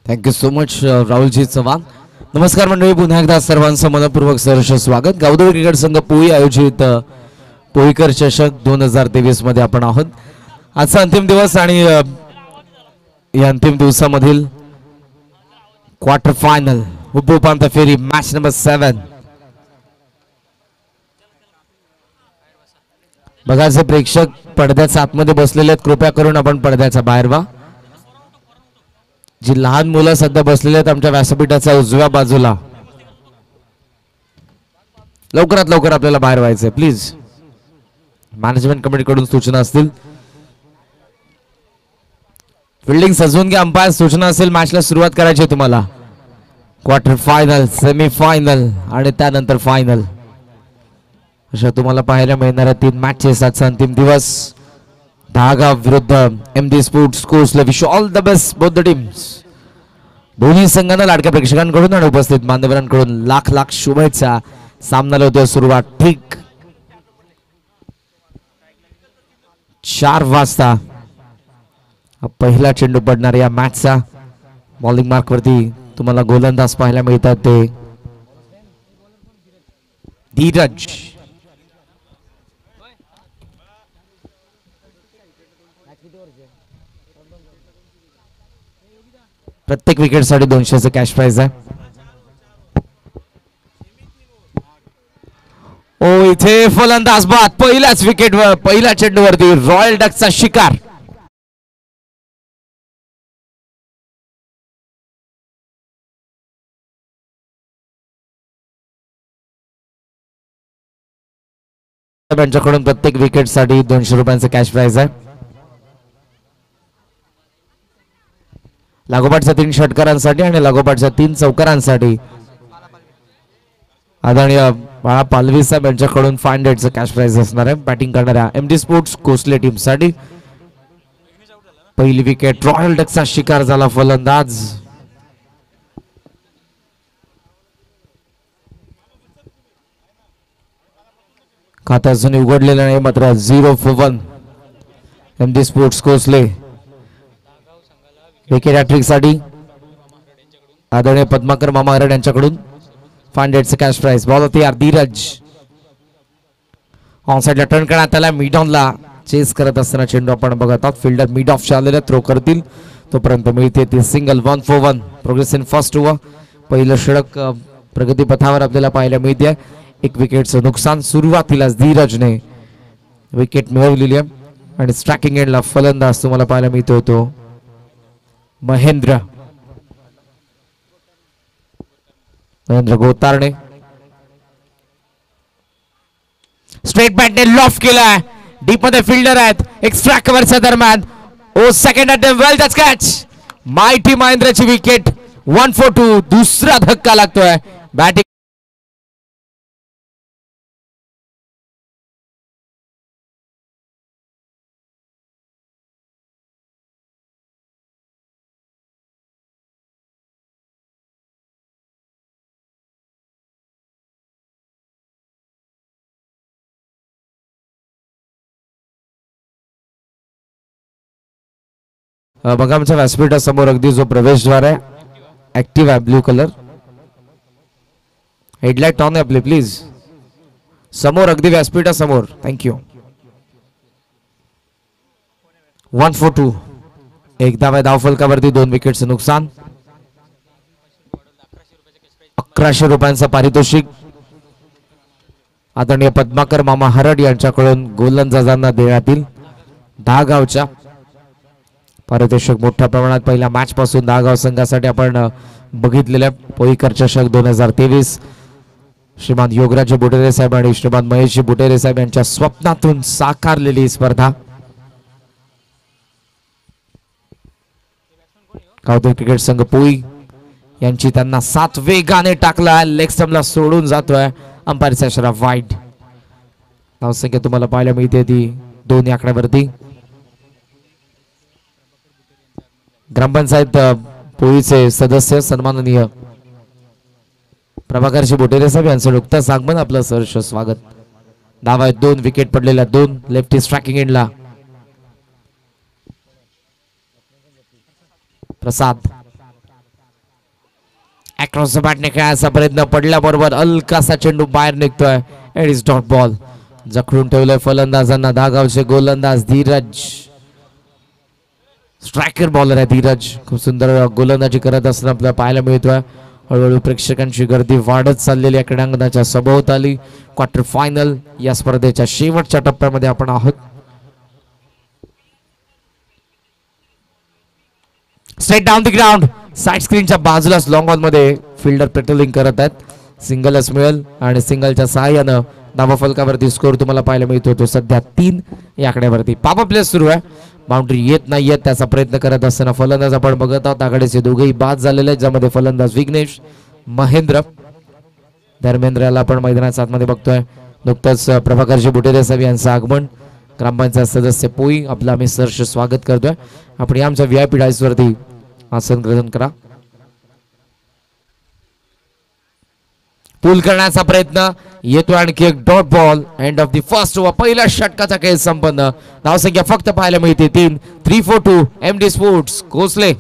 Thank you so much राहुलजी चव्हाण. नमस्कार मंडळी, पुन्हा एकदा सर्वांचं मनपूर्वक सहर्ष स्वागत. गावदेवी क्रिकेट संघ पोई आयोजित पोईकर चषक 2023 मध्ये आपण आहोत. आजचा अंतिम दिवस आणि या अंतिम दिवसामधील क्वार्टर फायनल उपउपांत्य फेरी मॅच नंबर 7. बघाचे प्रेक्षक पडद्याच्या आतमध्ये बसलेले आहेत, कृपया करून आपण पडद्याच्या बाहेर व्हा. जी लहान मुलं सध्या बसलेले आहेत आमच्या व्यासपीठाच्या उजव्या बाजूला, लवकरात लवकर आपल्याला बाहेर व्हायचंय प्लीज. मॅनेजमेंट कमिटीकडून सूचना असतील. फिल्डिंग सजवून घ्या. अंपायर सूचना असेल मॅचला सुरुवात करायची आहे तुम्हाला. क्वार्टर फायनल, सेमी फायनल आणि त्यानंतर फायनल अशा तुम्हाला पाहायला मिळणाऱ्या 3 मॅचेस. आजचा अंतिम दिवस. धागाव विरुद्ध MD स्पोर्ट्स कोर्सला wish all the best both the teams. दोन्ही संघांना लाडक्या प्रेक्षकांकडून आणि उपस्थित मान्यवरांकडून लाख लाख शुभेच्छा. सामन्याला होते सुरुवात ठीक 4 वाजता. पहिला चेंडू पडणार या मॅचचा. बॉलिंग मार्क वरती तुम्हाला गोलंदाज पाहायला मिळतात ते धीरज. प्रत्येक विकेटसाठी 200चं कॅश प्राइज आहे. ओ इथे फलंदाज बाद. पहिल्याच विकेटवर पहिल्या चेंडूवरती रॉयल डकचा शिकार. त्यांच्याकडून प्रत्येक विकेटसाठी 200 रुपयांचं कॅश प्राइज आहे. लागोपाठच्या 3 षटकारांसाठी आणि लागोपाठच्या 3 चौकारांसाठी आदरणीय बाळा पालवी साहेब यांच्याकडून 500चं कॅश प्राइज असणार आहे. बॅटिंग करणाऱ्या MD स्पोर्ट्स कोसले टीम साठी पहिली विकेट. रॉयल डकचा शिकार झाला फलंदाज. खाता अजून उघडलेलं नाही मात्र 0 for 1 MD sports Kosle. Wicket hat trick साठी आदरणीय पद्माकर मामा हरड यांच्याकडून 500चं कॅश प्राइज. बॉल तयार धीरज. ऑन साइडला टर्न करण्यात आला. मिड ऑनला चेस करत असताना चेंडू आपण बघत आहोत. फिल्डर मिड ऑफ आलेला थ्रो करतील तोपर्यंत मिळते ती single. 1 for 1 progress in first over. पहिलं षटक प्रगती पथावर आपल्याला पाहायला मिळते. 1 विकेटचं नुकसान. सुरुवातीलाच धीरजने विकेट मिळवलेली आहे आणि स्ट्रायकिंग एंडला फलंदाज तुम्हाला पाहायला मिळतो होतो महेंद्र गोतारणे. स्ट्रेट बॅटने लॉफ केलाय. डीप मध्ये फिल्डर आहेत. एक्स्ट्रा कव्हरच्या दरम्यान oh second attempt well touch catch. Mighty महेंद्रची विकेट. 1 for 2. दुसरा धक्का लागतोय बॅटिंग. बघा आमच्या व्यासपीठासमोर अगदी जो प्रवेशद्वार आहे ऍक्टिव्ह आहे ब्ल्यू कलर. हेडलाइट ऑन आहे आपली प्लीज. समोर अगदी व्यासपीठासमोर. थँक्यू. 1 for 2. एक धाव आहे धावफलकावरती. 2 विकेटचं नुकसान. 1100 रुपयांचं पारितोषिक आदरणीय पद्माकर मामा हरड यांच्याकडून गोलंदाजांना देण्यात येईल. धागावच्या पारितोषिक मोठ्या प्रमाणात पहिल्या मॅच पासून धागाव संघासाठी आपण बघितलेल्या पोईकर चषक 2023 श्रीमान योगराज बुटेरे साहेब आणि श्रीमान महेश बुटेरे साहेब यांच्या स्वप्नातून साकारलेली स्पर्धा. गावदेवी क्रिकेट संघ पोई यांची त्यांना 7 वेगाने टाकला. लेग स्टंपला सोडून जातोय. अंपायरचा इशारा वाईड. धावसंख्या तुम्हाला पाहायला मिळते ती 2 या आकड्यावरती. ग्रामपंचायत पोईचे सदस्य सन्माननीय प्रभाकरजी बुटेरे साहेब यांचं नुकतंच आगमन. आपलं सहर्ष स्वागत. धावा आहेत 2. विकेट पडलेल्या 2. लेफ्टी स्ट्रायकिंग एंडला प्रसाद. अक्रॉस द बॅटने खेळायचा प्रयत्न पडल्याबरोबर हलकासा चेंडू बाहेर निघतोय. It is dot ball. जखडून ठेवलंय फलंदाजांना धागावचे गोलंदाज धीरज. स्ट्रायकर बॉलर आहे धीरज. खूप सुंदर गोलंदाजी करत असताना आपल्याला पाहायला मिळतोय. हळूहळू प्रेक्षकांची गर्दी वाढत चाललेली या क्रीडांगणाच्या सभोवताली. क्वार्टर फायनल या स्पर्धेच्या शेवटच्या टप्प्यामध्ये आपण आहोत. Straight down the ground. Side स्क्रीनच्या बाजूलाच लॉंग ऑन मध्ये फिल्डर पेट्रोलिंग करत आहेत. सिंगलच मिळेल आणि सिंगलच्या सहाय्यानं धावा फलकावरती स्कोर तुम्हाला पाहायला मिळतो तो सध्या 3 या आकड्यावरती. पाप प्ले सुरू आहे. बाउंड्री येत नाही येत त्याचा प्रयत्न करत असताना फलंदाज आपण बघत आहोत. आघाडीचे दोघेही बाद झालेले आहेत ज्यामध्ये फलंदाज विघ्नेश, महेंद्र. धर्मेंद्रला आपण मैदानाच्या आतमध्ये बघतोय. नुकतंच प्रभाकरजी बुटेरे साहेब यांचं आगमन. ग्रामपंचायत सदस्य पोई आपलं आम्ही सहर्ष स्वागत करतोय. आपण या आमच्या VIP डायस वरती आसन ग्रहण करा. पूल करण्याचा प्रयत्न येतो आणखी एक dot ball. End of the first over. पहिल्या षटकाचा खेळ संपन्न. धावसंख्या फक्त पाहायला मिळते 3. 3-4-2 MD sports Kosle.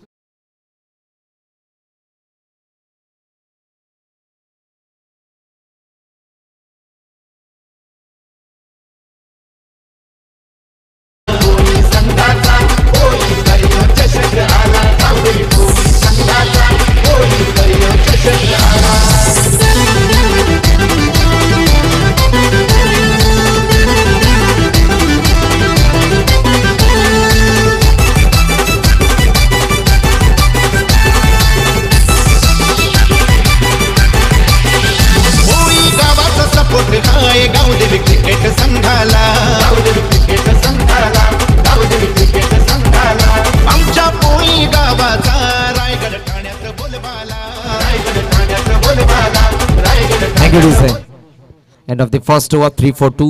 End of the first over 3-4-2.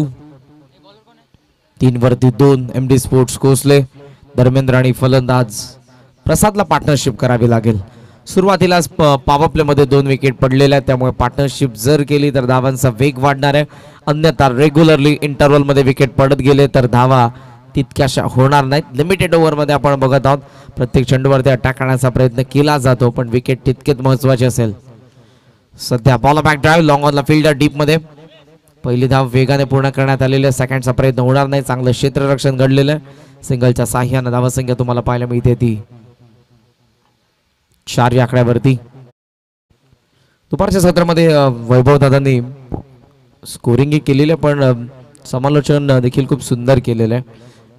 3 वरती 2 MD स्पोर्ट्स कोसले. धर्मेंद्र आणि फलंदाज प्रसादला पार्टनरशिप करावी लागेल. सुरुवातीलाच पॉवर प्ले मध्ये 2 विकेट पडलेल्या आहेत त्यामुळे पार्टनरशिप जर केली तर धावांचा वेग वाढणार आहे. अन्यथा रेग्युलरली इंटरव्हल मध्ये विकेट पडत गेले तर धावा तितक्याशा होणार नाहीत. लिमिटेड ओव्हर मध्ये आपण बघत आहोत. प्रत्येक चेंडूवरती अटॅक करण्याचा प्रयत्न केला जातो पण विकेट तितकेच महत्वाचे असेल. सध्या बॉल बॅक ड्राईव्ह लॉंग ऑनला फिल्डर डीप मध्ये. पहिली धाव वेगाने पूर्ण करण्यात आलेली आहे. सेकंडचा प्रयत्न होणार नाही. चांगलं क्षेत्ररक्षण घडलेलं आहे. सिंगलच्या साह्यानं धावसंख्या तुम्हाला पाहायला मिळते ती 4 या आकड्यावरती. दुपारच्या सत्रामध्ये वैभव दादांनी स्कोरिंग केलेली आहे पण समालोचन देखील खूप सुंदर केलेलं आहे.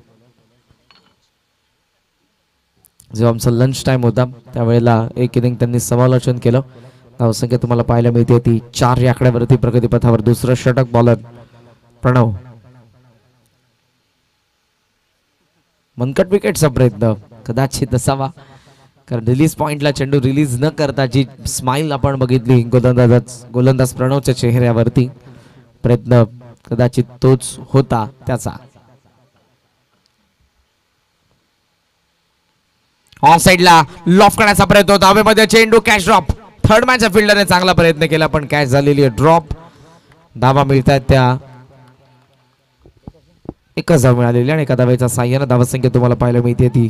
जेव्हा आमचा लंच टाइम होता त्यावेळेला एक इनिंग त्यांनी समालोचन केलं. धावसंख्या तुम्हाला पाहायला मिळते ती 4 या आकड्यावरती. प्रगतीपथावर दुसरं षटक बॉलर प्रणव. मनकट विकेटचा प्रयत्न कदाचित असावा कारण रिलीज पॉइंटला चेंडू रिलीज न करता जी स्माइल आपण बघितली गोलंदाज प्रणवच्या चेहऱ्यावरती प्रयत्न कदाचित तोच होता त्याचा. ऑफ साइडला लॉफ करण्याचा प्रयत्न होता. हवेमध्ये चेंडू कॅच ड्रॉप. थर्ड मॅनच्या फिल्डरने चांगला प्रयत्न केला पण कॅच झालेली आहे ड्रॉप. धावा मिळतात त्या एकच धाव मिळालेली आणि एका धावेच्या साह्याने धावसंख्या तुम्हाला पाहायला मिळते ती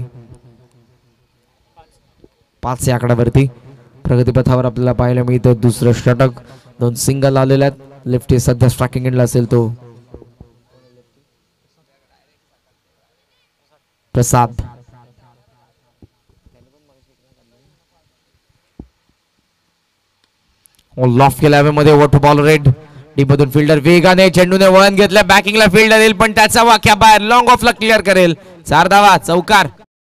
5 या आकड्यावरती. प्रगतीपथावर आपल्याला पाहायला मिळतं दुसरं षटक. 2 सिंगल आलेले आहेत. लेफ्टी सध्या स्ट्रायकिंग एंडला असेल तो प्रसाद. लॉफ केला मध्ये वॉटर बॉल रेड. डीप मधून फिल्डर वेगाने चेंडूने वळण घेतलं. बॅकिंगला फिल्डर येईल पण त्याचा वाक्या बाहेर. लॉंग ऑफला क्लिअर करेल. 4 धावा चौकार.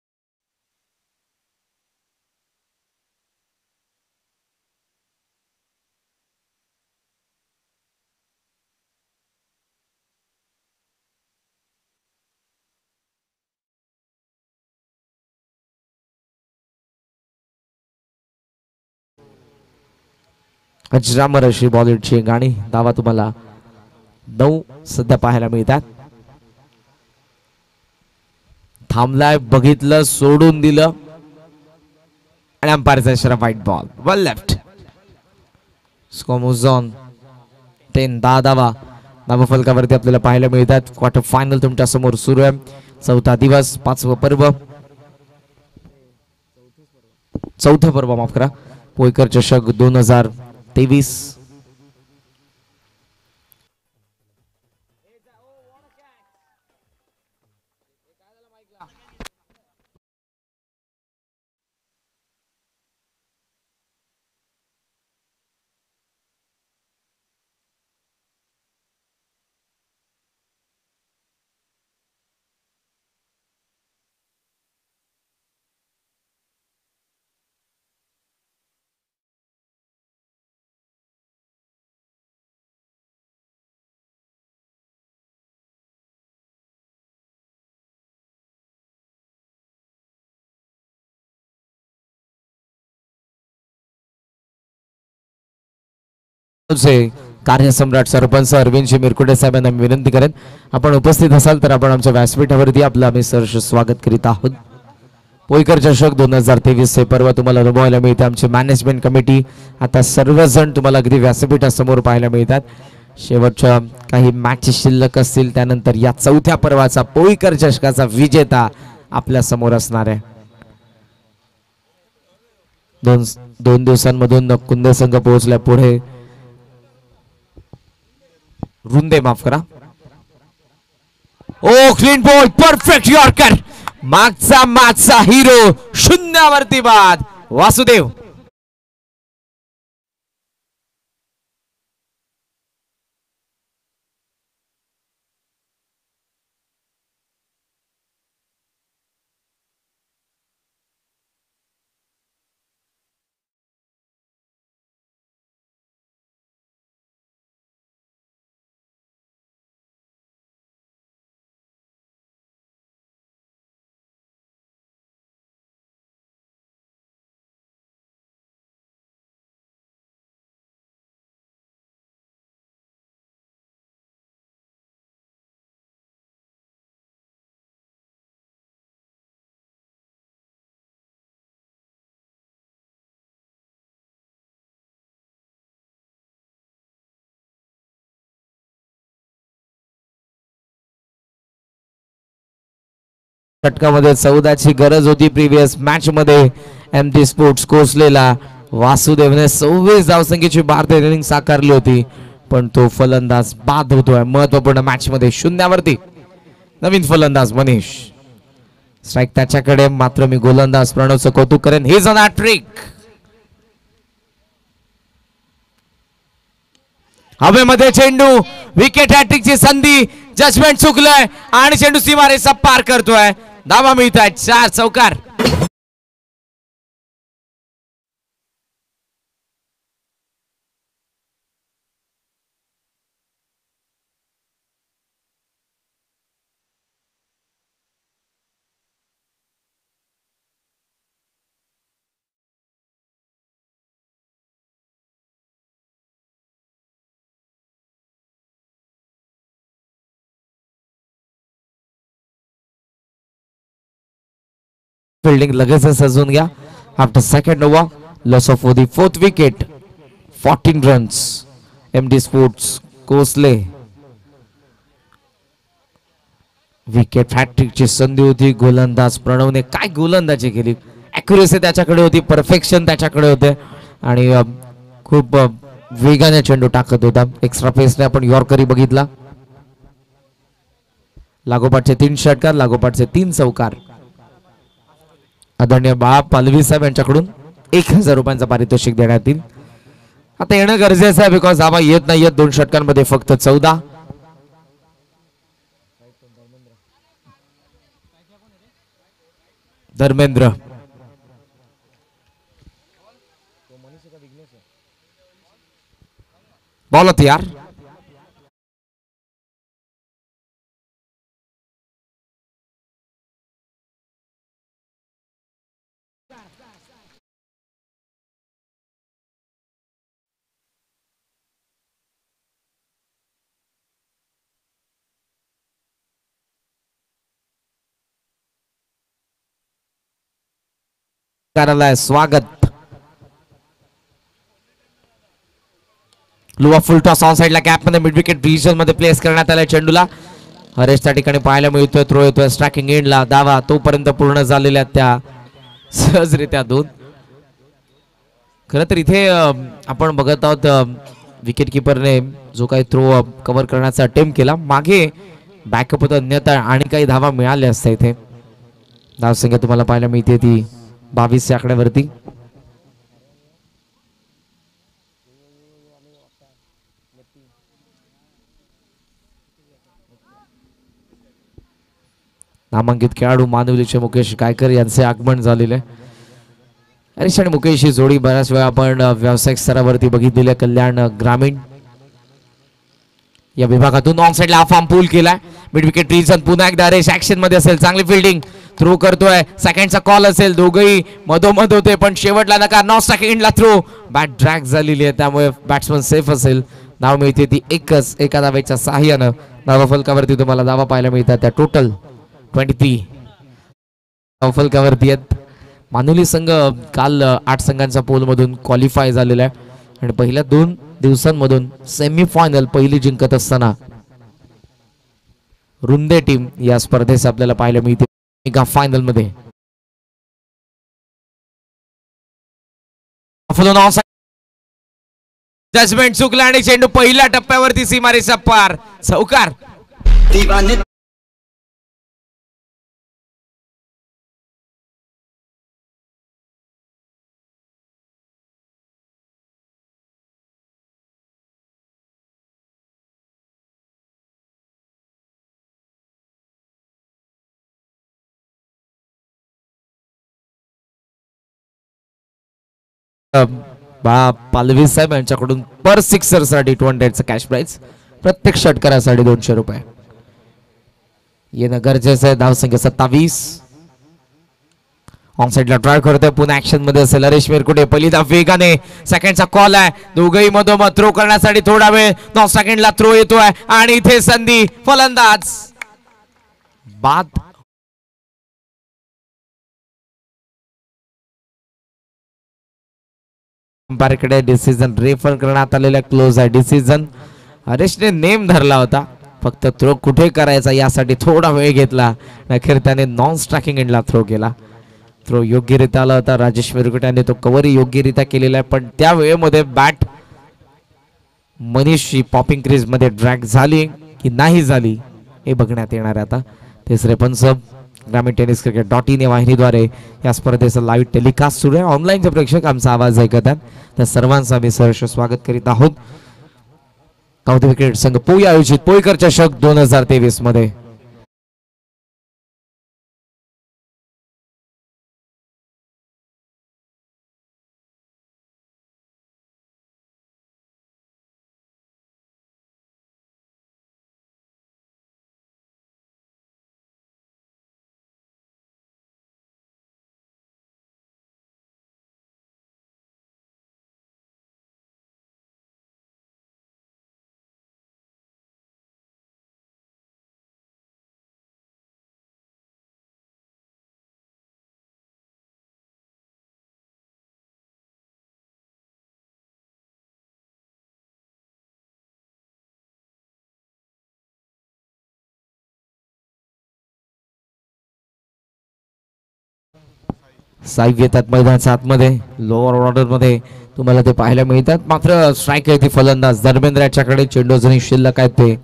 अजरामर अशी बॉलिंगची गाणी. धावा तुम्हाला 9 सध्या पाहायला मिळतात. थांबलाय बघितलं सोडून दिलं आणि अंपायरचा इशारा व्हाईट बॉल. Well left. स्कोमोझॉन 10 धावा धावा फलकावरती आपल्याला पाहायला मिळतात. क्वार्टर फायनल तुमच्या समोर सुरू आहे. 4था दिवस 5वं पर्व 4थं पर्व माफ करा. पोईकर चषक 2023. कार्यसम्राट सरपंच अरविंद मिरकुटे साहेबांना विनंती करेन, आपण उपस्थित असाल तर आपण आमच्या व्यासपीठावरती आपलं आम्ही सहर्ष स्वागत करीत आहोत. पोईकर चषक 2023 हे पर्व तुम्हाला अनुभवायला मिळते. आमची मॅनेजमेंट कमिटी आता सर्वजण तुम्हाला अगदी व्यासपीठासमोर पाहायला मिळतात. शेवटच्या काही मॅचेस शिल्लक असतील त्यानंतर या चौथ्या पर्वाचा पोईकर चषकाचा विजेता आपल्या समोर असणार आहे. दोन दिवसांमधून कुंदे संघ पोहोचला पुढे. रुंदे माफ करा. Oh clean ball, perfect yorker, मागचा हिरो, शून्यावरती बाद वासुदेव. षटकामध्ये 14ची गरज होती. प्रिव्हियस मॅच मध्ये एमटी स्पोर्ट्स कोसलेला वासुदेवने 26 धावसंख्येची भारतीय इनिंग साकारली होती, पण तो फलंदाज बाद होतोय महत्वपूर्ण मॅच मध्ये. शून्यावरती नवीन फलंदाज मनीष. स्ट्राइक त्याच्याकडे, मात्र मी गोलंदाज प्रणवचं कौतुक करेन. He is on hat trick. हवेमध्ये चेंडू, विकेट हॅट्रिकची संधी, जजमेंट चुकलंय आणि चेंडू सीमारेषा पार करतोय. धावा मिळतात 4 चौकार. फिल्डिंग लगेच सजून घ्या. After second over, loss of the fourth wicket, 14 runs. MD sports Kosle. Wicket हॅट्रिकची संधी होती. गोलंदाज प्रणवने काय गोलंदाजी केली. ॲक्युरेसी त्याच्याकडे होती, परफेक्शन त्याच्याकडे होते आणि खूप वेगाने चेंडू टाकत होता. एक्स्ट्रा पेसने आपण यॉर्करी बघितला. लागोपाठचे 3 षटकार, लागोपाठचे 3 चौकार. आदरणीय बाळा पालवी साहेब यांच्याकडून 1000 रुपयांचा पारितोषिक देण्यात येईल. आता येणं गरजेचं आहे, बिकॉज धावा येत नाही आहेत 2 षटकांमध्ये फक्त 14. धर्मेंद्र बॉल तयार. स्वागत. लुवा फुल टॉस ऑन साइडला गॅप मध्ये मिड विकेट रिजन मध्ये प्लेस करण्यात आला. चेंडूला हरेश त्या ठिकाणी पाहायला मिळतोय. थ्रो येतोय स्ट्रायकिंग एंडला. धावा तोपर्यंत पूर्ण झालेल्या त्या सहजरित्या 2. खरं तर इथे आपण बघत आहोत विकेट किपरने जो काही थ्रो कव्हर करण्याचा अटेम्प्ट केला, मागे बॅकअप होतं, अन्यथा आणि काही धावा मिळाल्या असत्या इथे. धावसंख्या तुम्हाला पाहायला मिळते ती 22 या आकड्यावरती. नामांकित खेळाडू मानवलीचे मुकेश गायकर यांचे आगमन झालेले आहे. हरीश आणि मुकेश ही जोडी बऱ्याच वेळा आपण व्यावसायिक स्तरावरती बघितलेली. कल्याण ग्रामीण या विभागातून ऑन साइडला फॉर्म पूल केलाय. मिड विकेट रिजन पुन्हा एकदा हरीश ऍक्शन मध्ये असेल, चांगली फिल्डिंग, थ्रो करतोय, सेकंडचा कॉल असेल, दोघही मधोमध होते पण शेवटला नकार, 9 सेकंडला थ्रो, बॅट ड्रॅग झालेली आहे त्यामुळे बॅट्समन सेफ असेल. नाव मिळते ती एकच, एका धावेच्या सहाय्यानं धावा फलकावरती तुम्हाला धावा पाहायला मिळतात त्या टोटल 23 धावा फलकावरती आहेत. मानुली संघ काल 8 संघांच्या पोलमधून क्वालिफाय झालेला आहे आणि पहिल्या 2 दिवसांमधून सेमीफायनल पहिली जिंकत असताना रुंदे टीम या स्पर्धेस आपल्याला पाहायला मिळते एका फायनल मध्ये. जजमेंट चुकला आणि चेंडू पहिल्या टप्प्यावरती सीमारेषा पार, चौकार. पालवी साहेब यांच्याकडून पर सिक्सर साठी 200 कॅश प्राइज, प्रत्येक षटकारासाठी 200 रुपये येणं गरजेचं आहे. धावसंख्या 27. ऑन साइडला ट्राय करतोय, पुन्हा ऍक्शन मध्ये असेल हरीश मिरकुटे, पहिली धाव वेगाने, सेकंडचा कॉल आहे, दोघही मधोमध थ्रो करण्यासाठी थोडा वेळ, 9 सेकंडला थ्रो येतोय आणि इथे संधी, फलंदाज बाद. अंपायरकडे डिसिजन रेफर करण्यात आलेला क्लोज आहे डिसिजन. हरीशने नेम धरला होता, फक्त थ्रो कुठे करायचा यासाठी थोडा वेळ घेतला, अखेर त्याने नॉन स्ट्रायकिंग एंडला थ्रो केला. थ्रो योग्यरित्या आला होता, राजेश मिरकुट्याने तो कव्हर योग्यरित्या केलेला आहे, पण त्या वेळेमध्ये बॅट मनीषची पॉपिंग क्रीज मध्ये ड्रॅग झाली की नाही झाली हे बघण्यात येणार आहे. आता तिसरे पंच ग्रामीण टेनिस क्रिकेट .in या वाहिनीद्वारे या स्पर्धेचं लाईव्ह टेलिकास्ट सुरू आहे. ऑनलाईनचे प्रेक्षक आमचा आवाज ऐकतात, त्या सर्वांचं आम्ही सहर्ष स्वागत करीत आहोत. कौतुक क्रिकेट संघ पोई आयोजित पोईकर चषक 2023 मध्ये साहेब येतात मैदानाच्या आतमध्ये. लोअर ऑर्डर मध्ये तुम्हाला ते पाहायला मिळतात, मात्र स्ट्राईक आहे ती फलंदाज धर्मेंद्र याच्याकडे, चेंडू अजूनही शिल्लक आहेत ते.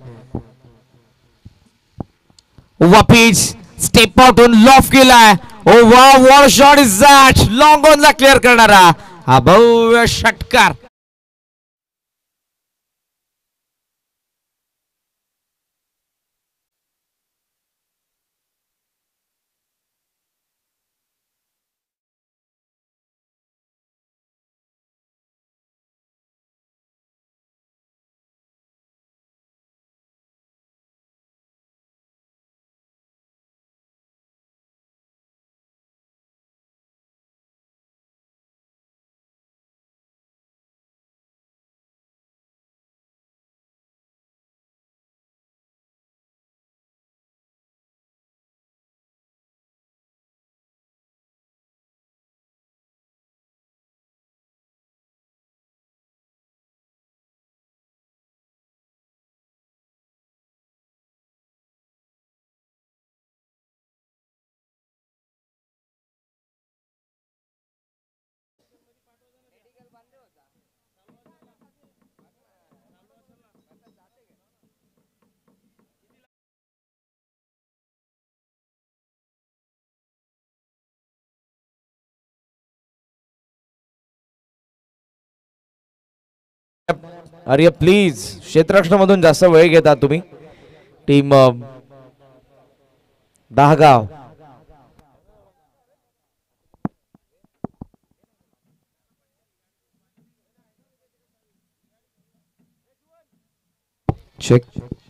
पिच स्टेप आउट होऊन लॉफ केलाय. ओ वा, what shot is that, long on ला क्लिअर करणारा हा भव्य षटकार. अरे प्लीज क्षेत्ररक्षणामधून जास्त वेळ घेता तुम्ही. Team Dahagaon check.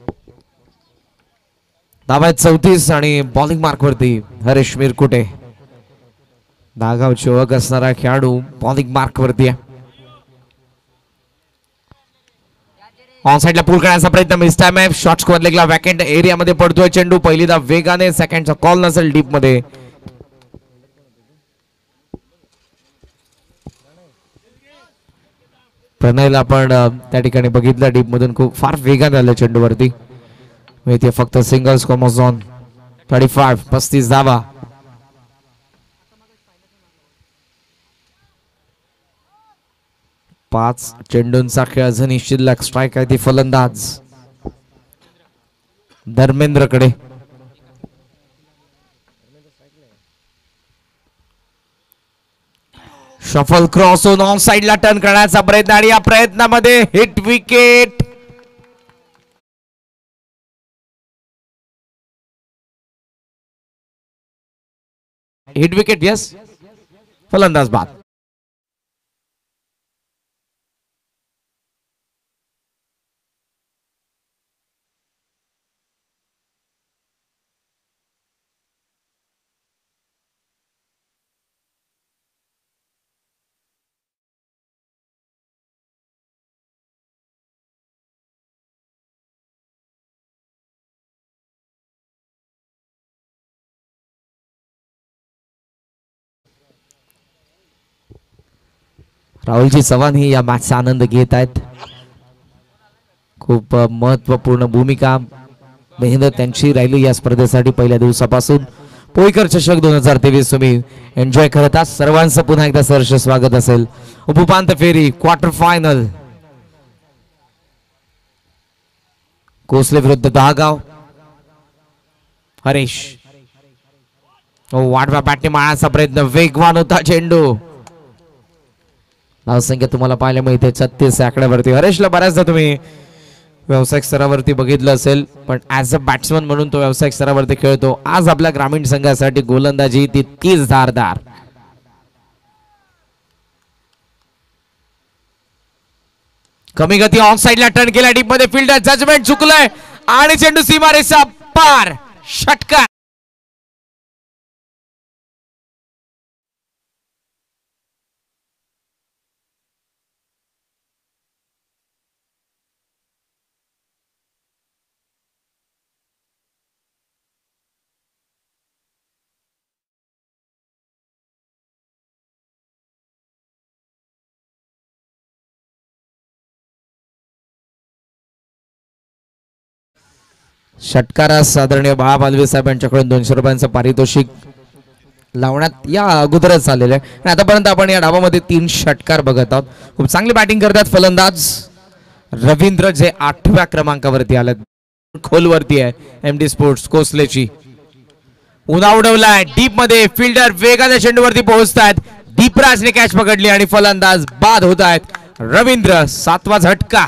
धावा 34 आणि बॉलिंग मार्क वरती हरेश मिरकुटे. दहागाव चोवक असणारा खेळाडू बॉलिंग मार्क वरती आहे. ऑन साइडला पूल करण्याचा प्रयत्न मिस टाइम आहे. शॉर्ट स्क्वेअर लेगला वॅकेंट एरियामध्ये पडतोय चेंडू. पहिलीदा वेगाने, सेकंडचा कॉल नसेल डीप मध्ये. प्रणयला आपण त्या ठिकाणी बघितलं डीप मधून खूप फार वेगाने आलं चेंडूवरती. इथे फक्त सिंगल्स कॉमॉन 35 धावा. पाच चेंडूंचा खेळ अजूनही शिल्लक. स्ट्राईक आहे ती फलंदाज धर्मेंद्रकडे. शफल क्रॉस होऊन ऑन साइडला टर्न करण्याचा प्रयत्न आणि या प्रयत्नामध्ये hit wicket. Hit wicket. Yes, फलंदाज बाद. राहुलजी चव्हाण ही या मॅचचा आनंद घेत आहेत. खूप महत्वपूर्ण भूमिका मेहनत त्यांची राहिली या स्पर्धेसाठी पहिल्या दिवसापासून. पोईकर चषक 2023 तुम्ही एन्जॉय करत आहात. सर्वांचं पुन्हा एकदा सहर्ष स्वागत असेल. उपउपांत्य फेरी क्वार्टर फायनल कोसले विरुद्ध दहागाव. हरेश वाटवा बॅटने मारण्याचा प्रयत्न. वेगवान होता चेंडू. धावसंख्या तुम्हाला पाहायला मिळते 36 आकड्यावरती. हरेशला बऱ्याचदा तुम्ही व्यावसायिक स्तरावरती बघितलं असेल, पण ऍज अ बॅट्समन म्हणून तो व्यावसायिक स्तरावरती खेळतो. आज आपल्या ग्रामीण संघासाठी गोलंदाजी तितकीच धारदार. कमी गती ऑन साइडला टर्न केला. डीप मध्ये फील्डर जजमेंट चुकलंय आणि चेंडू सीमारेषा पार. षटकार. षटकारास आदरणीय बाळा पालवे साहेब यांच्याकडून 200 रुपयांचं पारितोषिक लावण्यात या अगोदरच आलेलं आहे. आणि आतापर्यंत आपण या डावामध्ये 3 षटकार बघत आहोत. खूप चांगली बॅटिंग करतात फलंदाज रवींद्र, जे 8व्या क्रमांकावरती आले. खोलवरती आहे एमडी स्पोर्ट्स कोसलेची. उन्हा उडवलाय डीप मध्ये. फिल्डर वेगाने चेंडूवरती पोहोचतात. दीपराजने कॅच पकडली आणि फलंदाज बाद होत आहेत. रवींद्र 7वा झटका.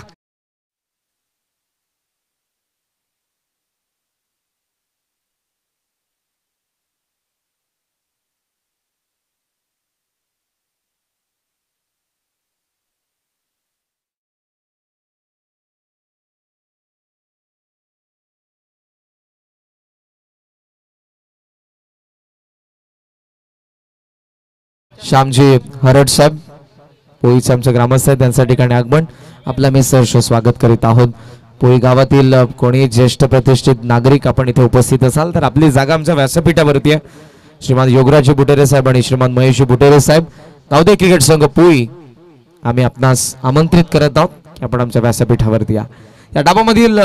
श्यामजी हरड साहेब पोईचे आमचे ग्रामस्थ आहेत, त्यांच्या ठिकाणी आगमन. आपला मी सहर्ष स्वागत करीत आहोत. पोई गावातील कोणी ज्येष्ठ प्रतिष्ठित नागरिक आपण इथे उपस्थित असाल तर आपली जागा आमच्या व्यासपीठावरती आहे. श्रीमान योगराज बुटेरे साहेब आणि श्रीमान महेश बुटेरे साहेब, गावदे क्रिकेट संघ पोई, आम्ही आपणास आमंत्रित करत आहोत की आपण आमच्या व्यासपीठावरती या. या डाबामधील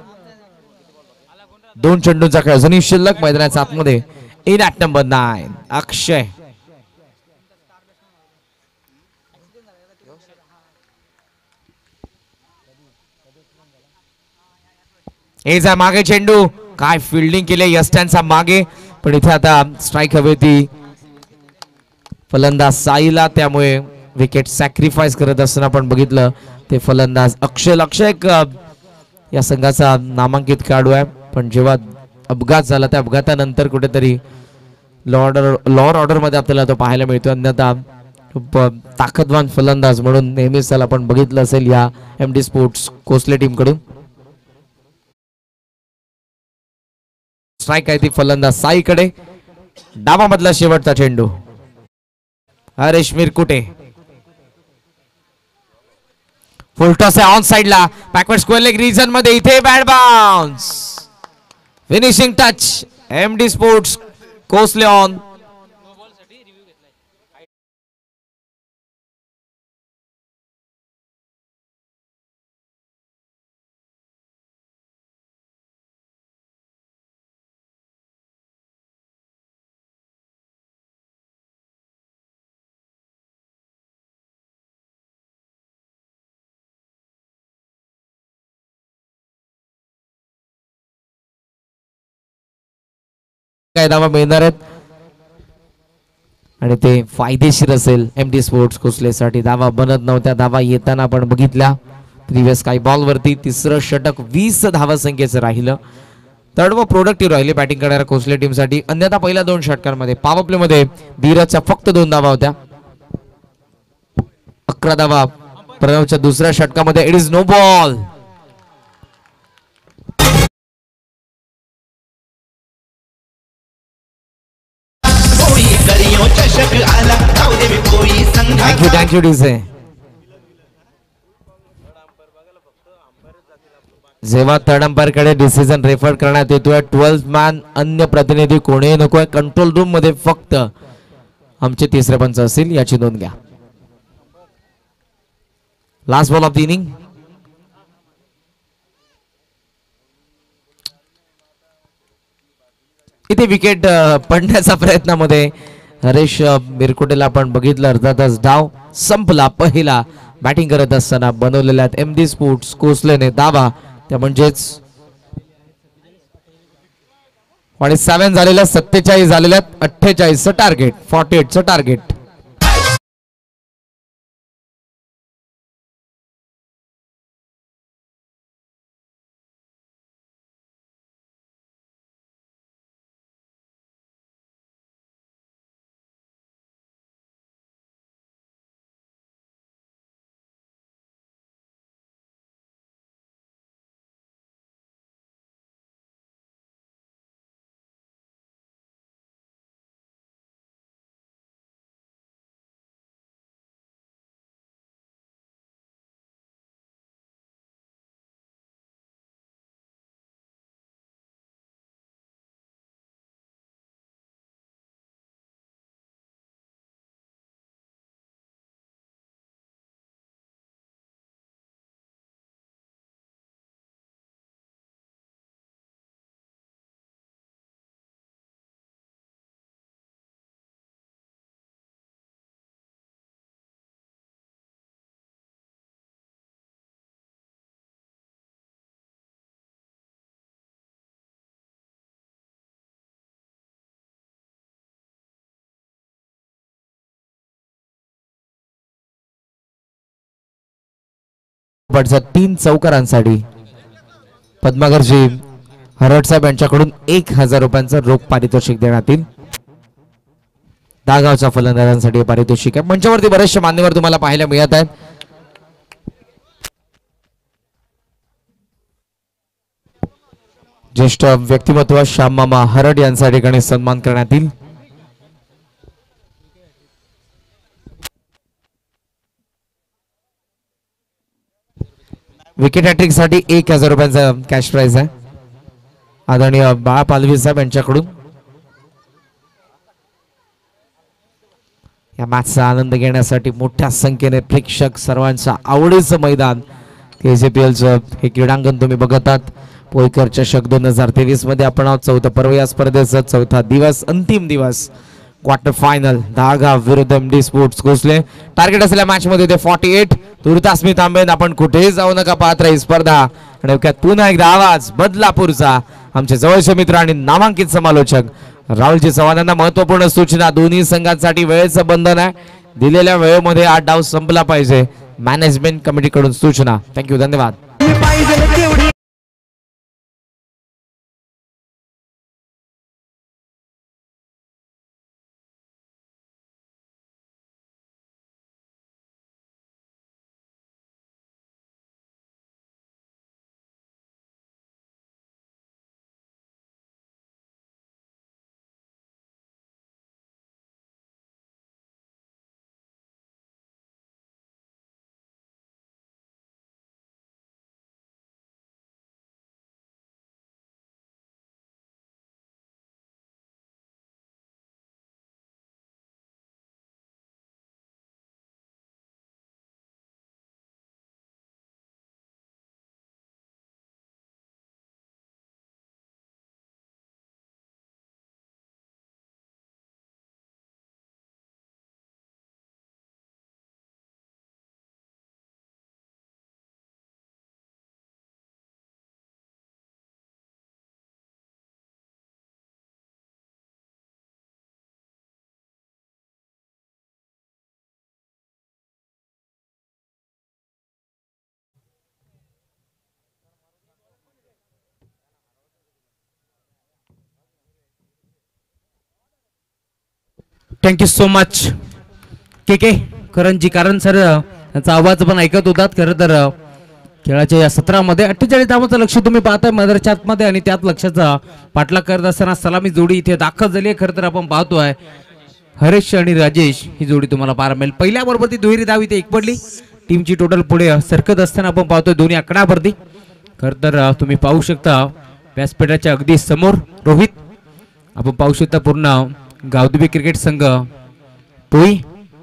2 चेंडूंचा खेळ अजूनही शिल्लक. मैदानाच्या आतमध्ये इन ॲट नंबर 9 अक्षय. एजा मागे चेंडू. काय फिल्डिंग केले यस्टनचा मागे, पण इथे आता स्ट्राइक हवी होती फलंदाज साईला, त्यामुळे विकेट सॅक्रिफाईस करत असताना आपण बघितलं ते फलंदाज अक्षय एक या संघाचा नामांकित खेळाडू आहे, पण जेव्हा अपघात झाला त्या अपघातानंतर कुठेतरी लॉर ऑर्डर मध्ये आपल्याला तो पाहायला मिळतो. अन्यथा खूप ताकदवान फलंदाज म्हणून नेहमीच त्याला आपण बघितलं असेल या MD स्पोर्ट्स कोसले टीम कडून. स्ट्राईक आहे ती फलंदाज साईकडे. डावा मधला शेवटचा चेंडू हरेश मिरकुटे. फुल टॉस आहे ऑन साइडला बॅकवर्ड स्क्वेअर लेग रिजन मध्ये. इथे bat bounce finishing touch MD sports Kosle on. काय दावा मिळणार आहेत आणि ते फायदेशीर असेल MD स्पोर्ट्स कोसलेसाठी. दावा बनत नव्हत्या, दावा येताना आपण बघितल्या प्रिव्हियस काही बॉल वरती. तिसरं षटक 20 धावा संख्येचं राहिलं. थर्ड व प्रोडक्टिव्ह राहिले बॅटिंग करणाऱ्या कोसले टीम साठी. अन्यथा पहिल्या 2 षटकांमध्ये पॉवर प्ले मध्ये धीरजच्या फक्त 2 धावा होत्या. 11 धावा प्रणवच्या दुसऱ्या षटकामध्ये. It is no ball. Thank you DJ. जेव्हा थर्ड अंपायर कडे डिसिजन रेफर करण्यात येतोय 12 मॅन अन्य प्रतिनिधी कोणीही नकोय. कंट्रोल रूम मध्ये फक्त आमचे तिसरे पंच असतील याची नोंद घ्या. Last ball of the inning. इथे विकेट पडण्याच्या प्रयत्नामध्ये हरेश मिरकुटेला आपण बघितलं. अर्धातास डाव संपला पहिला. बॅटिंग करत असताना बनवलेल्या MD स्पोर्ट्स कोसलेने दावा, त्या म्हणजेच 47 झालेल्या 47 झालेल्या 48चं टार्गेट 48चं टार्गेट. पडचा 3 चौकारांसाठी पद्मागरजी हरड साहेब यांच्याकडून 1000 रुपयांचं रोख पारितोषिक देण्यात येईल. दागावच्या फलंदाजांसाठी पारितोषिक आहे. मंचावरती बरेचसे मान्यवर तुम्हाला पाहायला मिळत आहेत. ज्येष्ठ व्यक्तिमत्व श्याम मामा हरड यांचा ठिकाणी सन्मान करण्यात येईल. विकेट हॅट्रिक साठी 1000 रुपयांचा कॅश प्राइज आहे. आदरणीय बाळा पालवी साहेब यांच्याकडून. या मॅचचा आनंद घेण्यासाठी मोठ्या संख्येने प्रेक्षक, सर्वांच्या आवडीचं मैदान KJPLचं हे क्रीडांगण तुम्ही बघत आहात. पोयकर चषक 2023 मध्ये आपण आहोत. चौथा पर्व या स्पर्धेचा चौथा दिवस, अंतिम दिवस. क्वार्टर फायनल दागा विरुद्ध MD स्पोर्ट्स कोसले. टार्गेट असलेल्या मॅच मध्ये ते 48. तुर्तास मी थांबेन, आपण कुठेही जाऊ नका, पाहत राही स्पर्धा. आणि पुन्हा एकदा आवाज बदलापूरचा. आमचे जवळचे मित्र आणि नामांकित समालोचक राहुलजी चव्हाण यांना महत्वपूर्ण सूचना. दोन्ही संघांसाठी वेळेचं बंधन आहे. दिलेल्या वेळेमध्ये 8 डाव संपला पाहिजे. मॅनेजमेंट कमिटीकडून सूचना. थँक्यू, धन्यवाद. थँक्यू सो मच के करंजी. कारण सर यांचा आवाज पण ऐकत होतात. खरं तर खेळाच्या या सत्रामध्ये 48 धावांचं लक्ष तुम्ही पाहताय मदरच्या आतमध्ये आणि त्यात लक्षाचा पाठलाग करत असताना सलामी जोडी इथे दाखल झाली आहे. खरं तर आपण पाहतोय हरेश आणि राजेश ही जोडी तुम्हाला पाहायला मिळेल. पहिल्या बरोबर ती दुहेरी धाव इथे एक पडली. टीमची टोटल पुढे सरकत असताना आपण पाहतोय दोन्ही आकड्यावरती. खरं तर तुम्ही पाहू शकता व्यासपीठाच्या अगदी समोर रोहित. आपण पाहू शकता पूर्ण गावदेवी क्रिकेट संघ पोई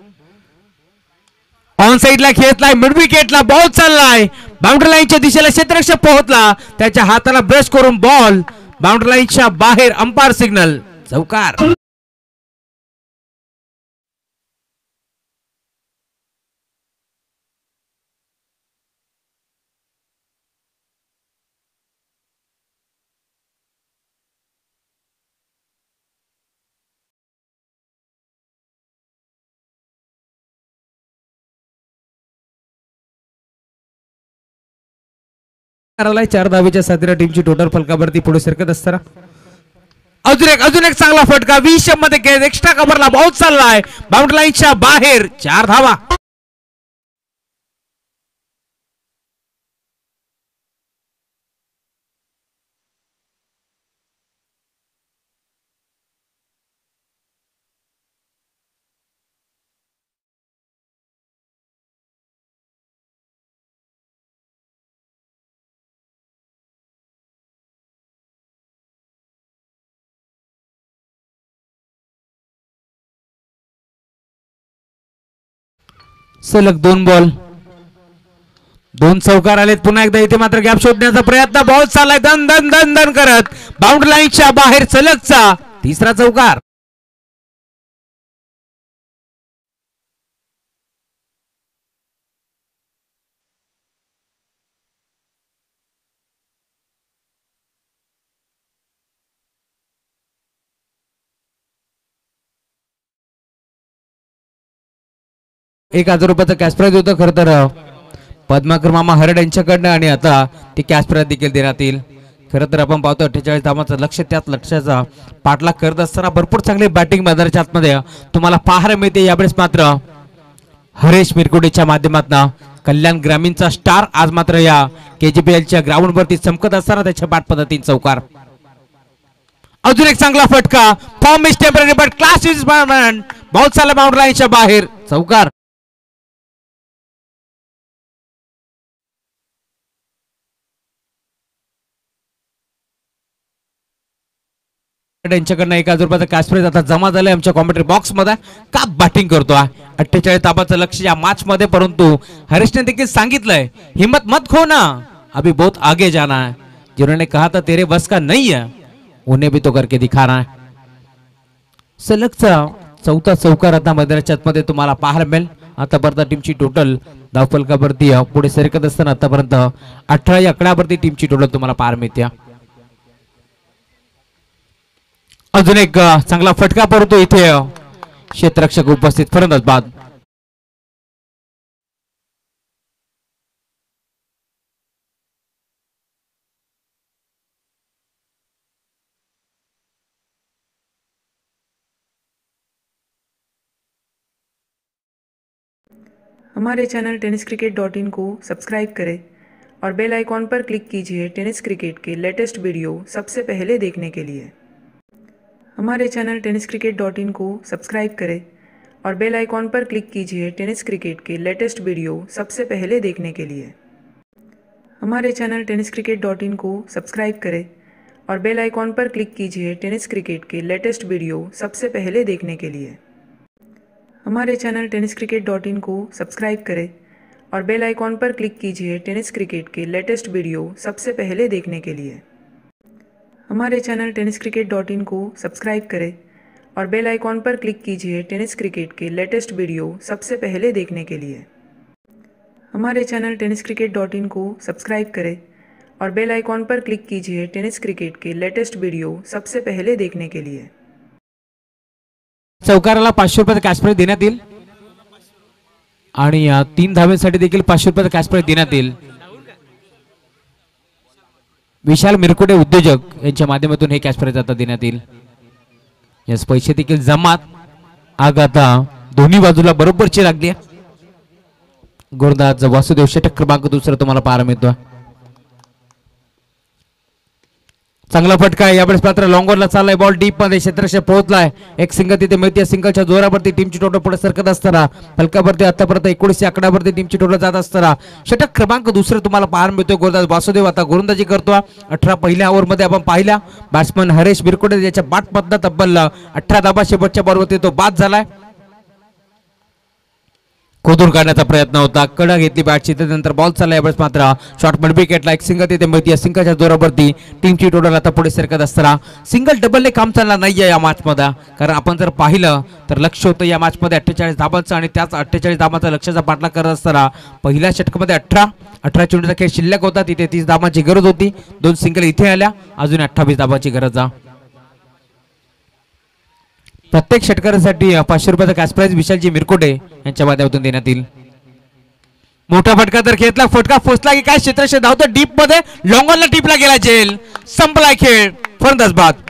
ऑन साइडला खेळतलाय. मिड विकेटला बॉल चाललाय. बाउंड्री लाईनच्या दिशेला क्षेत्ररक्षक पोहोचला. त्याच्या हाताला ब्रश करून बॉल बाउंड्री लाईनच्या बाहेर. अंपायर सिग्नल चौकार. करायला 4 धावेच्या साथीला टीमची टोटल फलकावरती पुढे सरकत असताना अजून एक चांगला फटका 20 मध्ये एक्स्ट्रा कव्हरला बॉल चाललाय. बाउंड्री लाईनच्या बाहेर 4 धावा. सलग 2 बॉल 2 चौकार आलेत. पुन्हा एकदा इथे मात्र गॅप शोधण्याचा प्रयत्न. बॉल चाललाय दन दन दन दन करत बाउंड्री लाईनच्या बाहेर. सलगचा 3रा चौकार. ₹1000 कॅश प्राइज होतं खरं तर पद्माकर मामा हरड यांच्याकडनं. आणि आता ती कॅश प्राइज देखील देण्यात येईल. खरं तर आपण पाहतो 48 धावांचं लक्ष. त्यात लक्ष्याचा पाठलाग करत असताना भरपूर चांगली बॅटिंग मैदानाच्या आतमध्ये तुम्हाला पाहायला मिळते. यावेळेस मात्र हरेश मिरकुडेच्या माध्यमातून कल्याण ग्रामीणचा स्टार आज मात्र या KGPLच्या ग्राउंड वरती चमकत असताना त्याच्या बॅट पद्धतीने चौकार. अजून एक चांगला फटका. Form is temporary but class is permanent. Ball चालला बाउंड्री लाईनच्या बाहेर. चौकार. यांच्याकडनं ₹1000 कॅश प्राइज आता जमा झाले आमच्या कॉमेंट्री बॉक्स मध्ये. का बॅटिंग करतोय 48 धावांचं लक्ष या मॅच मध्ये. परंतु हरीशने देखील सांगितलंय हिम्मत मत खोना, अभी बहुत आगे जाना है. जिन्होंने कहा था तेरे बस का नहीं है उन्हें भी तो करके दिखाना है. सलगचा 4था चौकार आता मैदानाच्या आतमध्ये तुम्हाला पाहायला मिळेल. आतापर्यंत टीमची टोटल धावफलकावरती पुढे सरकत असताना आतापर्यंत 18 आकड्यावरती टीमची टोटल तुम्हाला पाहायला मिळते. अजून एक चांगला फटका पडतो इथे क्षेत्ररक्षक उपस्थित. फलंदाज बाद. हमारे चैनल tenniscricket.in को सब्सक्राइब करें और बेल आइकॉन पर क्लिक कीजिए टेनिस क्रिकेट के लेटेस्ट वीडियो सबसे पहले देखने के लिए। हमारे चैनल tenniscricket.in को सब्सक्राइब करें और बेल आइकॉन पर क्लिक कीजिए टेनिस क्रिकेट के लेटेस्ट वीडियो सबसे पहले देखने के लिए। हमारे चैनल tenniscricket.in को सब्सक्राइब करें और बेल आइकॉन पर क्लिक कीजिए टेनिस क्रिकेट के लेटेस्ट वीडियो सबसे पहले देखने के लिए। हमारे चैनल tenniscricket.in को सब्सक्राइब करें और बेल आइकॉन पर क्लिक कीजिए टेनिस क्रिकेट के लेटेस्ट वीडियो सबसे पहले देखने के लिए। हमारे चैनल tenniscricket.in को सब्सक्राइब करें और बेल आइकॉन पर क्लिक कीजिए टेनिस क्रिकेट के लेटेस्ट वीडियो सबसे पहले देखने के लिए। हमारे चैनल tenniscricket.in को सब्सक्राइब करें और बेल आइकॉन पर क्लिक कीजिए टेनिस क्रिकेट के लेटेस्ट वीडियो सबसे पहले देखने के लिए। चौकाराला 500 रुपयाचा कॅश प्राइज देण्यात येईल आणि 3 धावेसाठी देखील 500 रुपयाचा कॅश प्राइज देण्यात येईल। विशाल मिरकुटे उद्योजक यांच्या माध्यमातून हे कॅश प्राइज आता देण्यात येईल। यास पैसे देखील जमात आग आता दोन्ही बाजूला बरोबरची लागली आहे। गोरदाज वासुदेव षटक क्रमांक दुसरा तुम्हाला पाहायला मिळतो। चांगला फटका आहे यावेळेस मात्र लॉंगॉनला चाललाय बॉल डीप मध्ये क्षेत्रक्षे पोहोचलाय। एक सिंगल तिथे मिळते। सिंगलच्या जोरावरती टीमची टोटल पुढे सरकत असताना फलकावरती आतापर्यंत 19 आकड्यावरती टीमची टोटल जात असताना षटक क्रमांक दुसरा तुम्हाला पाहायला मिळतोय। गोरदास वासुदेव आता गोलंदाजी करतो। 18 पहिल्या ओव्हर मध्ये आपण पाहिला बॅट्समन हरेश बिरकोटे याच्या बॅटमधनं तब्बल 18 धाबा शेवटच्या बॉलवरती तो बाद झालाय। खोदून काढण्याचा प्रयत्न होता। कडा घेतली बॅटची त्यानंतर बॉल चालला यावेळेस मात्र शॉर्ट मिड विकेटला एक सिंगल तिथे मिळते। सिंगलच्या जोरावरती टीमची टोटल आता पुढे सरकत असताना सिंगल डबलने काम चालणार नाहीये या मॅच मध्ये। कारण आपण जर पाहिलं तर लक्ष होतं या मॅच मध्ये 48 धाबांचं आणि त्याच 48 धाबांचा लक्ष्याचा पाठलाग करत असताना पहिल्या षटकामध्ये 18 चेंडूचा खेळ शिल्लक होता। तिथे 30 धाबांची गरज होती। 2 सिंगल इथे आल्या अजून 28 धाबांची गरज आहे। प्रत्येक षटकारासाठी 500 रुपयाचा कॅश प्राइज विशालजी मिरकोटे यांच्या माध्यमातून देण्यात येईल। मोठा फटका तर घेतला। फटका फोसला की काय क्षेत्रक्षे धावतो डीप मध्ये लॉंगॉनला टिपला गेला जेल संपलाय खेळ फलंदाज बाद।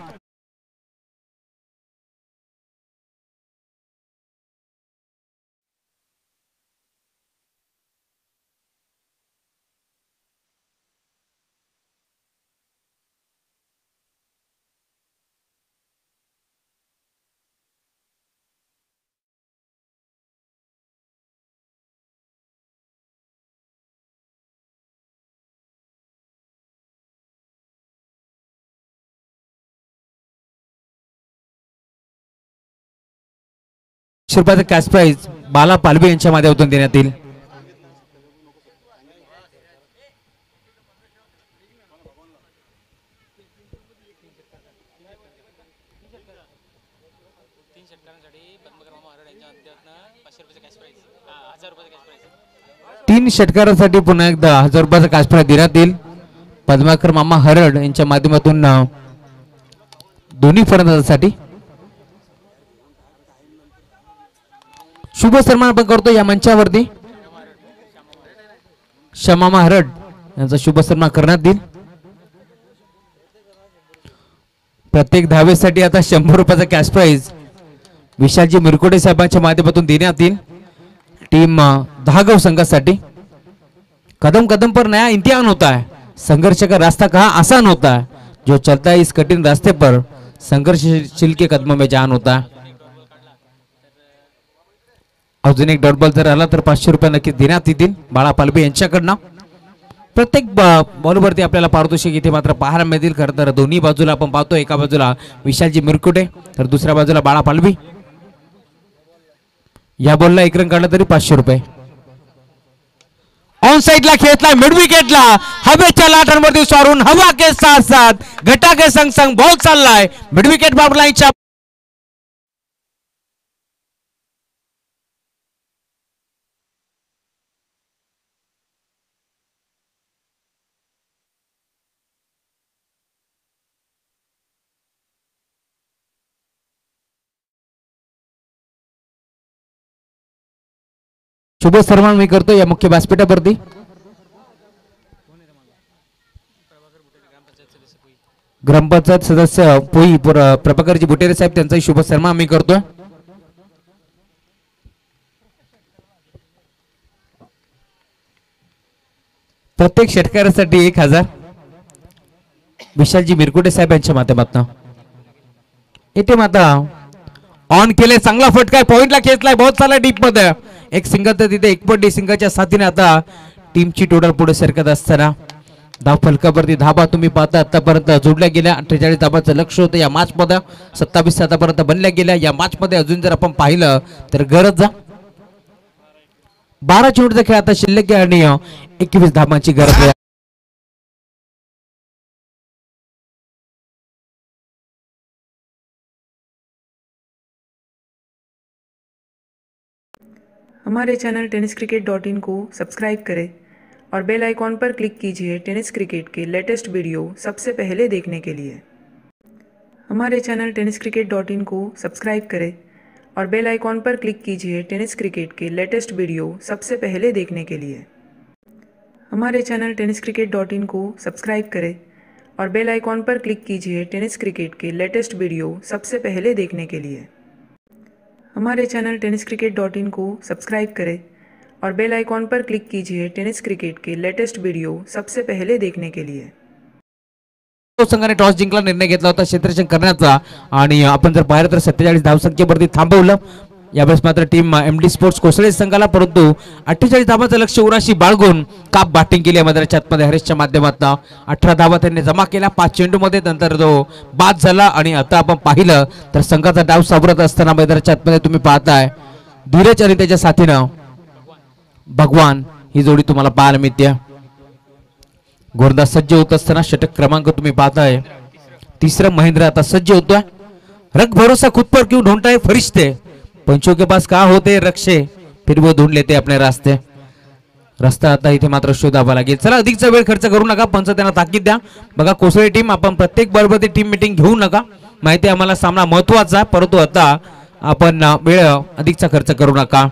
रुपयाचा कॅश प्राइज बाला पालवे यांच्या माध्यमातून देण्यात येईल। तीन षटकारासाठी पुन्हा एकदा 1000 रुपयाचा कॅश प्राइज देण्यात येईल। पद्माकर मामा हरड यांच्या माध्यमातून दोन्ही फलंदाजांसाठी शुभ सन्मान आपण करतो या मंचावरती। शमामा हरड यांचा शुभ सन्मान करण्यात येईल। प्रत्येक धावेसाठी आता 100 रुपयाचा कॅश प्राइज विशालजी मिरकोटे साहेबांच्या माध्यमातून देण्यात येईल। टीम दहागाव संघासाठी कदम कदम पर नया इम्तिहान होता है, संघर्ष का रास्ता कहाँ आसान होता है, जो चलता है इस कठिन रास्ते पर संघर्षशील के कदमों में जान होता है। अजून एक डॉट बॉल जर आला तर 500 रुपये नक्की देण्यात येतील बाळा पालवे यांच्याकडनं। प्रत्येक बॉलवरती आपल्याला पारितोषिक इथे मात्र पाहायला मिळतील। खरं तर दोन्ही बाजूला आपण पाहतो, एका बाजूला विशालजी मिरकुटे तर दुसऱ्या बाजूला बाळा पालवी। या बॉलला एक रन काढला तरी 500 रुपये। ऑन साइडला खेळतला मिड विकेटला हवेच्या लाटांवरती स्वारून हवा के साथ साथ घटा के संग संग बॉल चाललाय मिड विकेट बाउंड्री लाईनच्या। शुभ सन्मान मी करतो या मुख्य व्यासपीठावरती। ग्रामपंचायत सदस्य पोई प्रभाकरजी बुटेरे साहेब त्यांचा शुभ सन्मान मी करतोय। प्रत्येक षटकारासाठी 1000 विशालजी मिरकुटे साहेब यांच्या माध्यमातून इथे माता ऑन केले, चांगला फटका पॉइंटला खेचलाय, बहुत चांगला डीप मध्ये एक सिंगल तर तिथे एक पण सिंगलच्या साथीने आता टीमची टोटल पुढे सरकत असताना धाव फलकावरती धाबा तुम्ही पाहता आतापर्यंत जोडल्या गेल्या 48 धाबाचं लक्ष होतं या मॅच मध्ये, 27 आतापर्यंत बनल्या गेल्या या मॅच मध्ये. अजून जर आपण पाहिलं तर गरज जा 12 चेंडूचा खेळ आता शिल्लक आहे आणि 21 धाबांची गरज आहे. हमारे चैनल tenniscricket.in को सब्सक्राइब करें और बेल आइकॉन पर क्लिक कीजिए टेनिस क्रिकेट के लेटेस्ट वीडियो सबसे पहले देखने के लिए. हमारे चैनल tenniscricket.in को सब्सक्राइब करें और बेल आइकॉन पर क्लिक कीजिए टेनिस क्रिकेट के लेटेस्ट वीडियो सबसे पहले देखने के लिए. हमारे चैनल tenniscricket.in को सब्सक्राइब करें और बेल आइकॉन पर क्लिक कीजिए टेनिस क्रिकेट के लेटेस्ट वीडियो सबसे पहले देखने के लिए. हमारे चैनल tenniscricket.in को सब्सक्राइब करें और बेल आइकॉन पर क्लिक कीजिए टेनिस क्रिकेट के लेटेस्ट वीडियो सबसे पहले देखने के लिए. संघाने टॉस जिंकला, निर्णय घेतला होता क्षेत्ररक्षण करण्याचा आणि आपण जर पाहिलं तर 47 धावसंख्येवरती थांबवलं. यावेळेस मात्र टीम एमडी स्पोर्ट्स कोसळे संघाला, परंतु 48 धावांचं लक्ष उराशी बाळगून काप बॅटिंग केली मैदानाच्या आतमध्ये हरेशच्या माध्यमातून. 18 धावा त्यांनी जमा केल्या 5 चेंडूमध्ये, नंतर तो बाद झाला आणि आता आपण पाहिलं तर संघाचा डाव सावरत असताना मैदानाच्या आतमध्ये तुम्ही पाहताय धीरज आणि त्याच्या साथीनं भगवान ही जोडी तुम्हाला पाहायला मिळते. गोरदास सज्ज होत असताना षटक क्रमांक तुम्ही पाहताय 3 महेंद्र आता सज्ज होतोय. रख भरोसा खुद पर क्यों ढूंढता है फरिश्ते, पंचों के पास कहा होते रक्षे फिर वो ढूंढ लेते अपने रास्ते. रस्ता आता इथे मात्र शोधावा लागेल. चला अधिकचा वेळ खर्च करू नका, पंच त्यांना ताकीद द्या. बघा कोसळे टीम, आपण प्रत्येक बरोबर टीम मीटिंग घेऊ नका, माहिती आम्हाला सामना महत्वाचा आहे, परंतु आता आपण वेळ अधिकचा खर्च करू नका.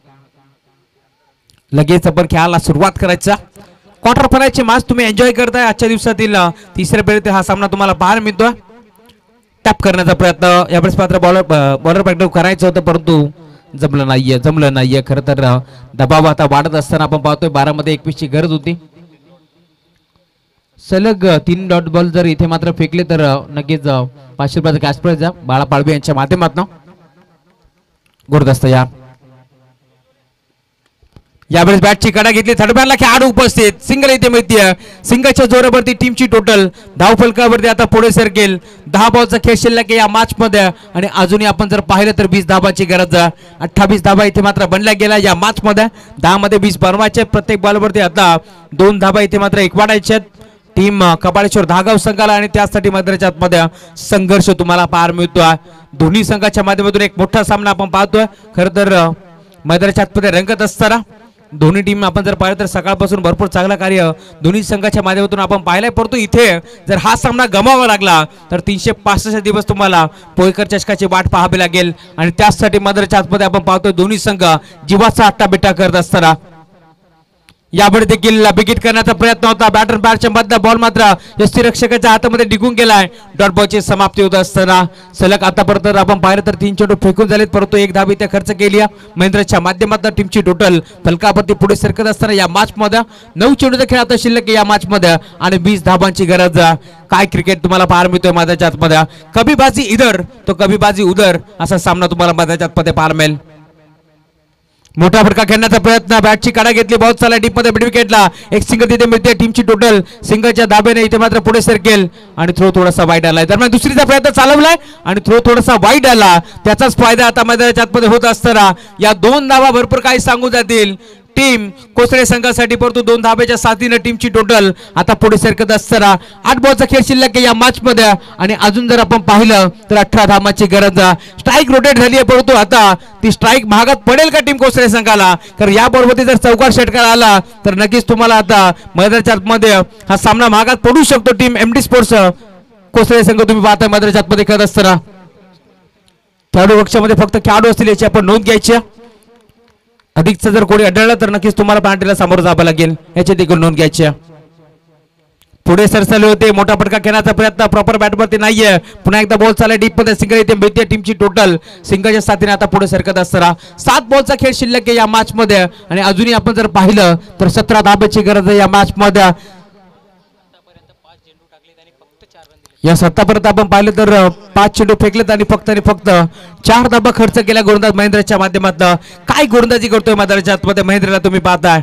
लगेच आपण खेळाला सुरुवात करायचा. क्वार्टर फायनलचे मॅच तुम्ही एन्जॉय करताय. आजच्या दिवसातील तिसऱ्या फेरीत हा सामना तुम्हाला पाहायला मिळतोय. टॅप करण्याचा प्रयत्न यावेळेस मात्र बॉलर बॅकडाऊन करायचं होतं, परंतु जमलं नाहीये. खरं तर दबाव आता वाढत असताना आपण पाहतोय 12 मध्ये 21 ची गरज होती. सलग 3 डॉट बॉल जर इथे मात्र फेकले तर नक्कीच 500 रुपयाचा कॅश प्राइज बाळा पाळवे यांच्या माध्यमातून. गुरदस्त यावेळेस बॅटची कडा घेतली, थर्डमॅनला खेळाडू उपस्थित, सिंगल इथे मिळते. सिंगलच्या जोरावरती टीमची टोटल धाव फलकावरती आता पुढे सरकेल. 10 बॉलचा खेळ शिल्लक या मॅच मध्ये आणि अजूनही आपण जर पाहिलं तर 20 धाबाची गरज. 28 धाबा इथे मात्र बनल्या गेल्या या मॅच मध्ये. 10 मध्ये 20 बनवायचे. प्रत्येक बॉलवरती आता 2 धाबा इथे मात्र एकवाडायचे. टीम कपाळेश्वर धागाव संघाला आणि त्यासाठी मैदानाच्या आतमध्ये संघर्ष तुम्हाला पाहायला मिळतोय. दोन्ही संघाच्या माध्यमातून एक मोठा सामना आपण पाहतोय. खरं तर मैदानाच्या आतमध्ये रंगत असताना दोन्ही टीम आपण जर पाहिलं तर सकाळपासून भरपूर चांगलं कार्य दोन्ही संघाच्या माध्यमातून आपण पाहिलंय, परंतु इथे जर हा सामना गमावा लागला तर 365 दिवस तुम्हाला पोयकर चषकाची वाट पाहावी लागेल आणि त्यासाठी मैदानाच्या आतमध्ये आपण पाहतोय दोन्ही संघ जीवाचा आट्टाबिट्टा करत असताना. यावेळी देखील बिगिट करण्याचा प्रयत्न होता. बॅटर पॅडच्या मधला बॉल मात्र यष्टीरक्षकाच्या हातामध्ये डिगून गेलाय. डॉट बॉलची समाप्ती होत असताना सलग आतापर्यंत आपण पाहिलं तर 3 चेंडू फेकून झालेत, परंतु 1 धाव इथे खर्च केली. महेंद्रच्या माध्यमातून टीमची टोटल फलकावरती पुढे सरकत असताना या मॅच मध्ये 9 चेंडूचा खेळ आता शिल्लक या मॅच मध्ये आणि 20 धाबांची गरज. काय क्रिकेट तुम्हाला पाहायला मिळतोय मैदानाच्या आतमध्ये. कभी बाजी इधर तो कभी बाजी उधर असा सामना तुम्हाला मैदानाच्या आतमध्ये पाहायला मिळेल. मोठा फटका खेळण्याचा प्रयत्न, बॅटची काढा घेतली, बहुत साला डीप मध्ये मिड विकेटला एक सिंगल तिथे मिळते. टीमची टोटल सिंगलच्या दाब्याने इथे मात्र पुढे सरकेल आणि थ्रो थोडासा वाईट आलाय. दरम्यान दुसरीचा प्रयत्न चालवलाय आणि थ्रो थोडासा वाईट आला. त्याचाच फायदा आता मैदानाच्या आतमध्ये होत असताना या 2 धावा भरपूर काही सांगू जातील टीम कोसळे संघासाठी, परंतु 2 धाब्याच्या साथीने टीमची टोटल आता पुढे सरकत असताना 8 बॉलचा खेळ शिल्लक या मॅच मध्ये आणि अजून जर आपण पाहिलं तर 18 धावांची गरज. स्ट्राईक रोटेट झाली आहे, परंतु आता ती स्ट्राईक महागात पडेल का टीम कोसळे संघाला. कारण या बॉलवरती जर चौकार षटकार आला तर नक्कीच तुम्हाला आता मैदानाच्या आतमध्ये हा सामना महागात पडू शकतो. टीम एमडी स्पोर्ट्स कोसळे संघ तुम्ही पाहताय मैदानाच्या आतमध्ये खेळत असताना. खेळाडू कक्षामध्ये फक्त खेळाडू असतील याची आपण नोंद घ्यायची. अधिकचं जर कोणी आढळलं तर नक्कीच तुम्हाला पेनल्टीला सामोरं जावं लागेल, याची देखील नोंद घ्यायची. पुढे सरसावले होते. मोठा फटका घेण्याचा प्रयत्न प्रॉपर बॅटवरती नाहीये. पुन्हा एकदा बॉल चालला डीप मध्ये. सिंगल इथे मिळते टीमची टोटल. सिंगलच्या साथीने आता पुढे सरकत असताना 7 बॉलचा खेळ शिल्लक आहे या मॅच मध्ये. आणि अजूनही आपण जर पाहिलं तर 17 धाब्याची गरज आहे या मॅच मध्ये. या सत्तापर्यंत आपण पाहिलं तर 5 चेंडू फेकलेत आणि फक्त 4 धाबा खर्च केला गोलंदाज महेंद्रच्या माध्यमातून. काय गोलंदाजी करतोय मैदानाच्या आतमध्ये महेंद्रला तुम्ही पाहताय.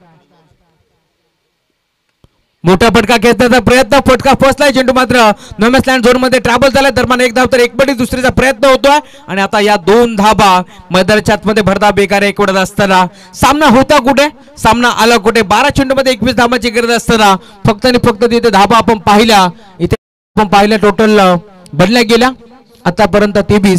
मोठा फटका घेण्याचा प्रयत्न. फटका फसलाय. चेंडू मात्र नॉर्मल लँड झोन मध्ये ट्रॅव्हल झालाय. दरम्यान एक धाव तर एक बडी दुसरीचा प्रयत्न होतोय. आणि आता या 2 धाबा मैदानाच्या आतमध्ये भरदा बेकार एक उडत असताना सामना होता कुठे, सामना आला कुठे. 12 चेंडू मध्ये 21 धाबाची गरज असताना फक्त आणि फक्त तिथे धाबा आपण पाहिल्या. इथे आपण पाहिलं टोटल बनल्या गेल्या आतापर्यंत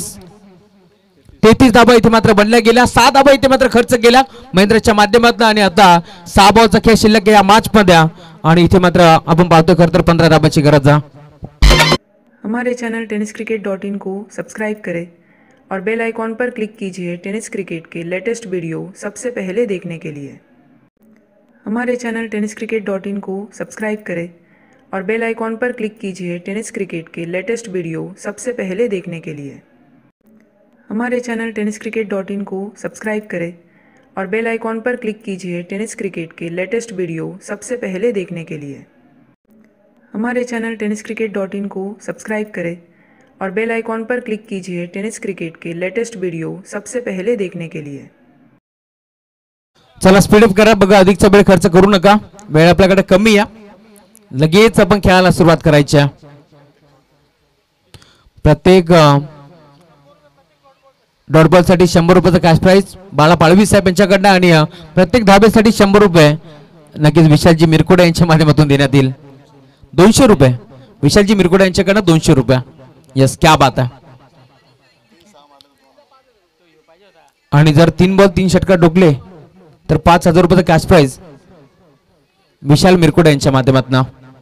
33 धाबा इथे मात्र बनल्या गेल्या. 6 धाबा इथे मात्र खर्च केला महेंद्रच्या माध्यमातून. आणि आता 6 बॉलचा खेळ शिल्लक या मॅच मध्ये. आणि इथे मात्र आपण पाहतोय खरं तर 15 धाबाची गरज आहे. हमारे चैनल tenniscricket.in को सब्सक्राइब करें और बेल आइकॉन पर क्लिक कीजिए टेनिस क्रिकेट के लेटेस्ट वीडियो सबसे पहले देखने के लिए. हमारे चैनल tenniscricket.in को सब्सक्राइब करें और बेल आइकॉन पर क्लिक कीजिए टेनिस क्रिकेट के लेटेस्ट वीडियो सबसे पहले देखने के लिए. हमारे चैनल tenniscricket.in को सब्सक्राइब करें और बेल आइकॉन पर क्लिक कीजिए टेनिस क्रिकेट के लेटेस्ट वीडियो सबसे पहले देखने के लिए. हमारे चैनल tenniscricket.in को सब्सक्राइब करें और बेल आइकॉन पर क्लिक कीजिए टेनिस क्रिकेट के लेटेस्ट वीडियो सबसे पहले देखने के लिए. चला स्पीडअप करा. बघा अधिकचा वेळ खर्च करू नका. वेळ आपल्याकडे कमी आहे. लगेच आपण खेळायला सुरुवात करायची. प्रत्येक डॉट बॉल साठी 100 रुपयाचा कॅश प्राइज बाळा पाळवी साहेब यांच्याकडनं. आणि प्रत्येक धाब्यासाठी 100 रुपये नक्कीच विशालजी मिरकुडे यांच्या माध्यमातून देण्यात येईल. 200 रुपये विशालजी मिरकुडे यांच्याकडनं 200 रुपये. यस क्या बात आहे. आणि जर 3 बॉल 3 षटकार डोकले तर 5000 रुपयाचा कॅश प्राइज विशाल मिरकुडे यांच्या माध्यमातून.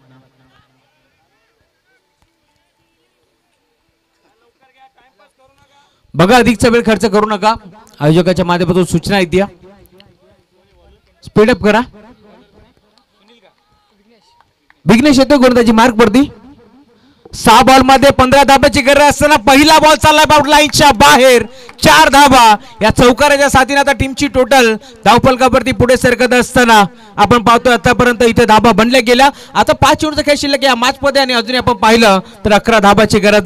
बघा अधिकचा वेळ खर्च करू नका. आयोजकाच्या माध्यमातून सूचना येते. स्पीडअप करा. विघ्नेश येतोय गोलंदाजी मार्क वरती. 6 बॉल मध्ये 15 धाब्याची गरज असताना पहिला बॉल चाललाय बाउट लाईनच्या बाहेर. 4 धाबा या चौकाराच्या साथीने आता टीमची टोटल धावफलकावरती पुढे सरकत असताना आपण पाहतोय आतापर्यंत इथे धाबा बनल्या गेल्या. आता 5 चेंडूचा खेळ शिल्लक या मॅच मध्ये. आणि अजून आपण पाहिलं तर 11 धाबाची गरज.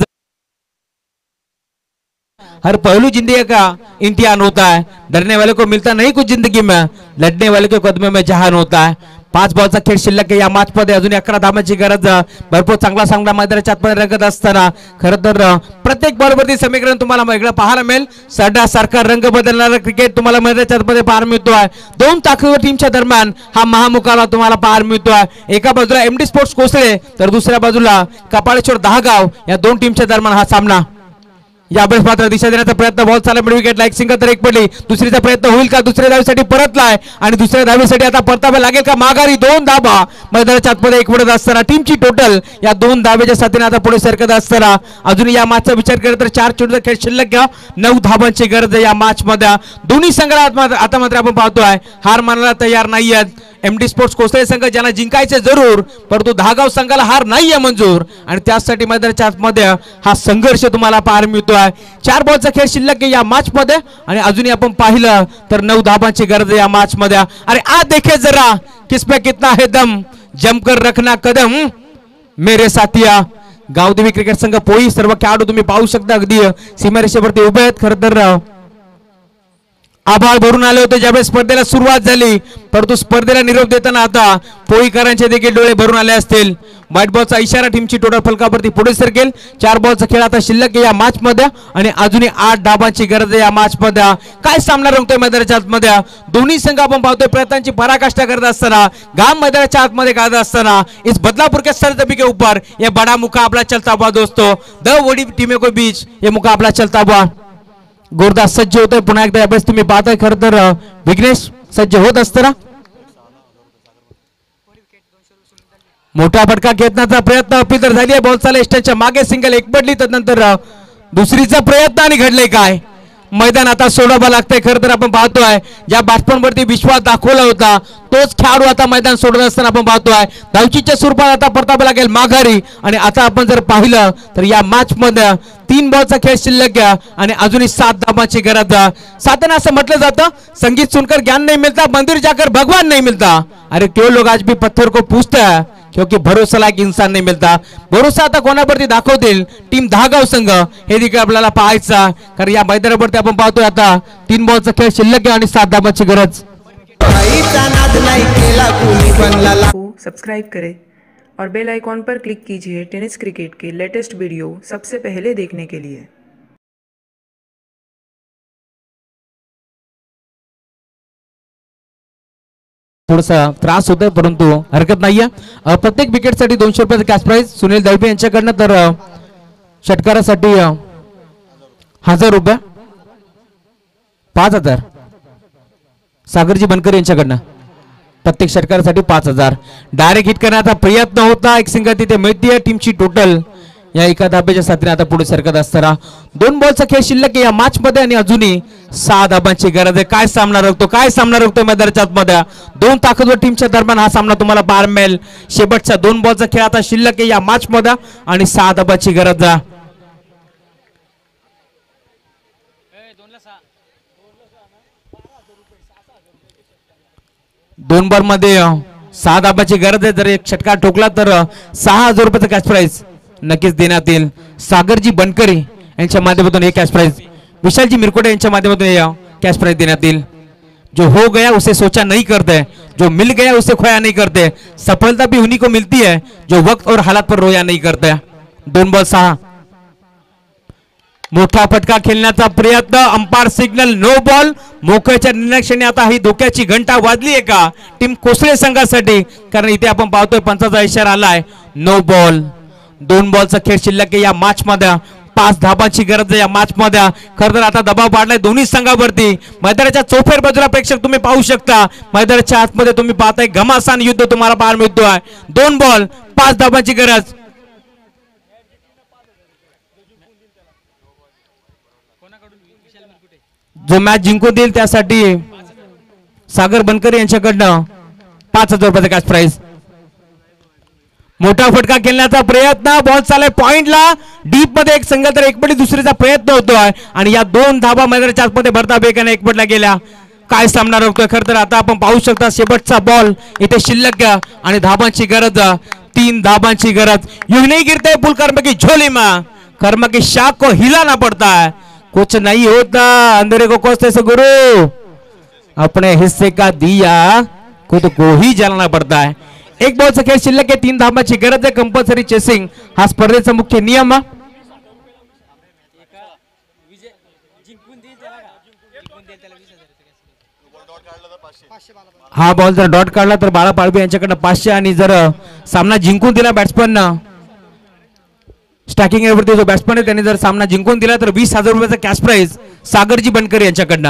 हर पहलू जिंदगी का इम्तिहान होता है. डरने वाले को मिलता नहीं कुछ जिंदगी में, लड़ने वाले के कदमों में जहान होता है. 5 बॉलचा खेळ शिल्लक या मॅच मध्ये. अजून 11 धाबांची गरज. भरपूर चांगला मैदानाच्या आतमध्ये रंगत असताना खरं तर प्रत्येक बॉलवरती समीकरण तुम्हाला वेगळं पाहायला मिळेल. सारखा रंग बदलणारा क्रिकेट तुम्हाला मैदानाच्या आतमध्ये पाहायला मिळतोय. 2 ताकदीवर टीमच्या दरम्यान हा महामुकाबला तुम्हाला पाहायला मिळतोय. एका बाजूला MD स्पोर्ट्स कोसळे तर दुसऱ्या बाजूला कपाळेश्वर दहागाव या 2 टीमच्या दरम्यान हा सामना. यावेळेस मात्र दिशा देण्याचा प्रयत्न. बॉल चालला मिड विकेट लाईक सिंगल तर एक पडली. दुसरीचा प्रयत्न होईल का. दुसऱ्या धावेसाठी परतलाय आणि दुसऱ्या धावेसाठी आता परतावा लागेल का. माघारी 2 धाबा मैदानाच्या आतमध्ये एक उडत असताना टीमची टोटल या 2 धाब्याच्या साथीने आता पुढे सरकत असताना अजून या मॅचचा विचार केला तर 4 चेंडूचा खेळ शिल्लक. 9 धाबांची गरज आहे या मॅच मध्ये. दोन्ही संघाला आता मात्र आपण पाहतोय हार मानायला तयार नाही आहेत. MD स्पोर्ट्स कोसळे संघ ज्यांना जिंकायचे जरूर, परंतु दहागाव संघाला हार नाहीये मंजूर. आणि त्यासाठी मैदानाच्या आतमध्ये हा संघर्ष तुम्हाला पाहायला मिळतोय. 4 बॉलचा खेळ शिल्लक या मॅच मध्ये. आणि अजूनही आपण पाहिलं तर 9 धाबांची गरज या मॅच मध्ये. अरे आ देखे जरा किस पे कितना है दम, जमकर रखना कदम मेरे साथिया. गावदेवी क्रिकेट संघ पोई सर्व खेळाडू तुम्ही पाहू शकता अगदी सीमारेषेवरती उभे आहेत. खरं तर आभाळ भरून आले होते ज्यावेळेस स्पर्धेला सुरुवात झाली, परंतु स्पर्धेला निरोप देताना आता पोईकरांचे देखील डोळे भरून आले असतील. व्हाईट बॉलचा इशारा टीमची टोटल फलकावरती पुढे सरकेल. 4 बॉलचा खेळ आता शिल्लक या मॅच मध्ये. आणि अजूनही 8 धाबांची गरज आहे या मॅच मध्ये. काय सामना रंगतोय मैदानाच्या आतमध्ये. दोन्ही संघ आपण पाहतोय प्रयत्नांची पराकाष्ठा करत असताना, घाम मैदानाच्या आतमध्ये काढत असताना. इस बदलापुर के सरजमी के ऊपर ये बड़ा मुकाबला चलता हुआ दोस्तों. 2 बड़ी टीमों के बीच ये मुकाबला चलता हुआ. गोरदास सज्ज होतोय पुन्हा एकदा. यावेळेस तुम्ही पाहताय खरं तर विघ्नेश सज्ज होत असताना मोठा फटका घेण्याचा प्रयत्न अपील तर झाली आहे. बॉल चालला स्टंपच्या मागे सिंगल एक पडली. त्यानंतर दुसरीचा प्रयत्न आणि घडले काय. मैदान आता सोडावं लागतंय. खरं तर आपण पाहतोय ज्या बॅट्समनवरती विश्वास दाखवला होता तोच खेळाडू आता मैदान सोडत असताना आपण पाहतोय धावचीच्या स्वरूपात आता परतावं लागेल माघारी. आणि आता आपण जर पाहिलं तर या मॅच मध्ये 3 बॉलचा खेळ शिल्लक आहे आणि अजूनही 7 धावांची गरज. साधन असं म्हटलं जातं संगीत सुनकर ज्ञान नहीं मिलता, मंदिर जाकर भगवान नहीं मिलता. अरे क्यों लोग आज भी पत्थर को पूछते हैं क्योंकि भरोसा लायक इंसान नहीं मिलता. भरोसा आता कोणावरती दाखवतील टीम दहागाव संघ हे देखील आपल्याला पाहायचं. कारण या मैदानावरती आपण पाहतोय आता 3 बॉलचा खेळ शिल्लक आहे आणि 7 धावांची गरज. को सब्सक्राइब करें और बेल आइकॉन पर क्लिक कीजिए टेनिस क्रिकेट के लेटेस्ट वीडियो सबसे पहले देखने के लिए. थोडासा त्रास होतोय परंतु हरकत नाहीये. प्रत्येक विकेटसाठी 200 रुपयाचं कॅश प्राइज सुनील दळपे यांच्याकडनं, तर षटकारासाठी 1000 रुपये, 5000 सागरजी बनकर यांच्याकडनं. प्रत्येक षटकारासाठी 5000. डायरेक्ट हिट करण्याचा प्रयत्न होता, एक सिंगल तिथे मिळतीये. टीमची टोटल या एका धाब्याच्या साथीने आता पुढे सरकत असताना 2 बॉलचा खेळ शिल्लक आहे या मॅच मध्ये आणि अजूनही 6 धाबांची गरज आहे. काय सामना रंगतो, काय सामना रंगतो मैदानाच्या आतमध्ये. 2 ताकदवर टीमच्या दरम्यान हा सामना तुम्हाला पाहायला मिळेल. शेवटचा 2 बॉलचा खेळ आता शिल्लक आहे या मॅच मध्ये आणि 6 धाबांची गरज. 2 बॉल मध्ये 6 धाबांची गरज आहे. जर एक षटकार ठोकला तर 6000 रुपयाचं कॅश प्राइज नक्कीच देण्यात येईल. सागरजी बनकरी यांच्या माध्यमातून एक कॅश प्राइज, विशालजी मिरकोटे यांच्या माध्यमातून कॅश प्राइज देण्यात येईल. जो हो गया उसे सोचा नहीं करते, जो मिल गया उसे खोया नहीं करते. सफलता भी उन्हीं को मिलती है जो वक्त और हालात पर रोया नहीं करते. 2 बॉल 6. मोठा फटका खेळण्याचा प्रयत्न, अंपायर सिग्नल नो बॉल. मोकळ्याच्या निर्णयाने आता ही धोक्याची घंटा वाजली आहे का टीम कोसळे संघासाठी, कारण इथे आपण पाहतोय पंचाचा इशारा आलाय नो बॉल. 2 बॉलचा खेळ शिल्लक आहे या मॅच मध्ये. 5 धाबांची गरज आहे या मॅच मध्ये. खरं तर आता दबाव वाढलाय दोन्ही संघावरती. मैदानाच्या चौफेर बाजूला प्रेक्षक तुम्ही पाहू शकता, मैदानाच्या आतमध्ये तुम्ही पाहताय घमासान युद्ध तुम्हाला पाहायला मिळतोय. 2 बॉल 5 धाबांची गरज. जो मॅच जिंकून देईल त्यासाठी सागर बनकर यांच्याकडनं 5000 रुपयाचा कॅश प्राइज. मोठा फटका खेळण्याचा प्रयत्न, बॉल चालय पॉइंटला, डीप मध्ये एक संघ तर एकपटी दुसरीचा प्रयत्न होतोय आणि या 2 धाबा मैदानाच्या आतमध्ये भरता बेकाने एकपटला गेल्या. काय सामना रंगतोय. खरं तर आता आपण पाहू शकता शेवटचा बॉल इथे शिल्लक आणि धाबांची गरज. 3 धाबांची गरज. यूं नहीं गिरते पुल कर्म की झोली में, कर्म की शाख को हिलाना पड़ता है, कुछ नहीं होता अंधेरे को कोसते से गुरु, अपने हिस्से का दिया खुद को ही जलाना पड़ता है. 1 बॉलचा खेळ शिल्लक आहे. 3 धाबांची गरज आहे. कंपल्सरी चेसिंग हा स्पर्धेचा मुख्य नियम. हा बॉल जर डॉट काढला तर बाळा पाळबे यांच्याकडनं 500 आणि जर सामना जिंकून दिला बॅट्समन स्टॅकिंग एवरती जो बॅट्समन आहे त्याने जर सामना जिंकून दिला तर 20000 रुपयाचा कॅश प्राइज सागरजी बनकर यांच्याकडनं.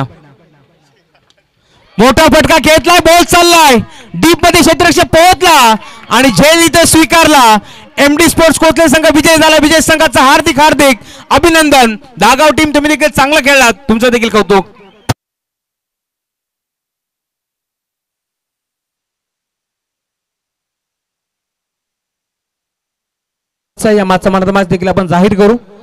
मोठा फटका खेळलाय, बॉल चाललाय डीप मध्ये, क्षेत्ररक्षक पोहोचला आणि झेल इथे स्वीकारला. एमडी स्पोर्ट्स कोथले संघ विजय झाला. विजय संघाचा हार्दिक हार्दिक अभिनंदन. दागाव टीम तुम्ही देखील चांगलं खेळलात, तुमचं देखील कौतुक. या मॅचचा मॅच देखील आपण जाहीर करू.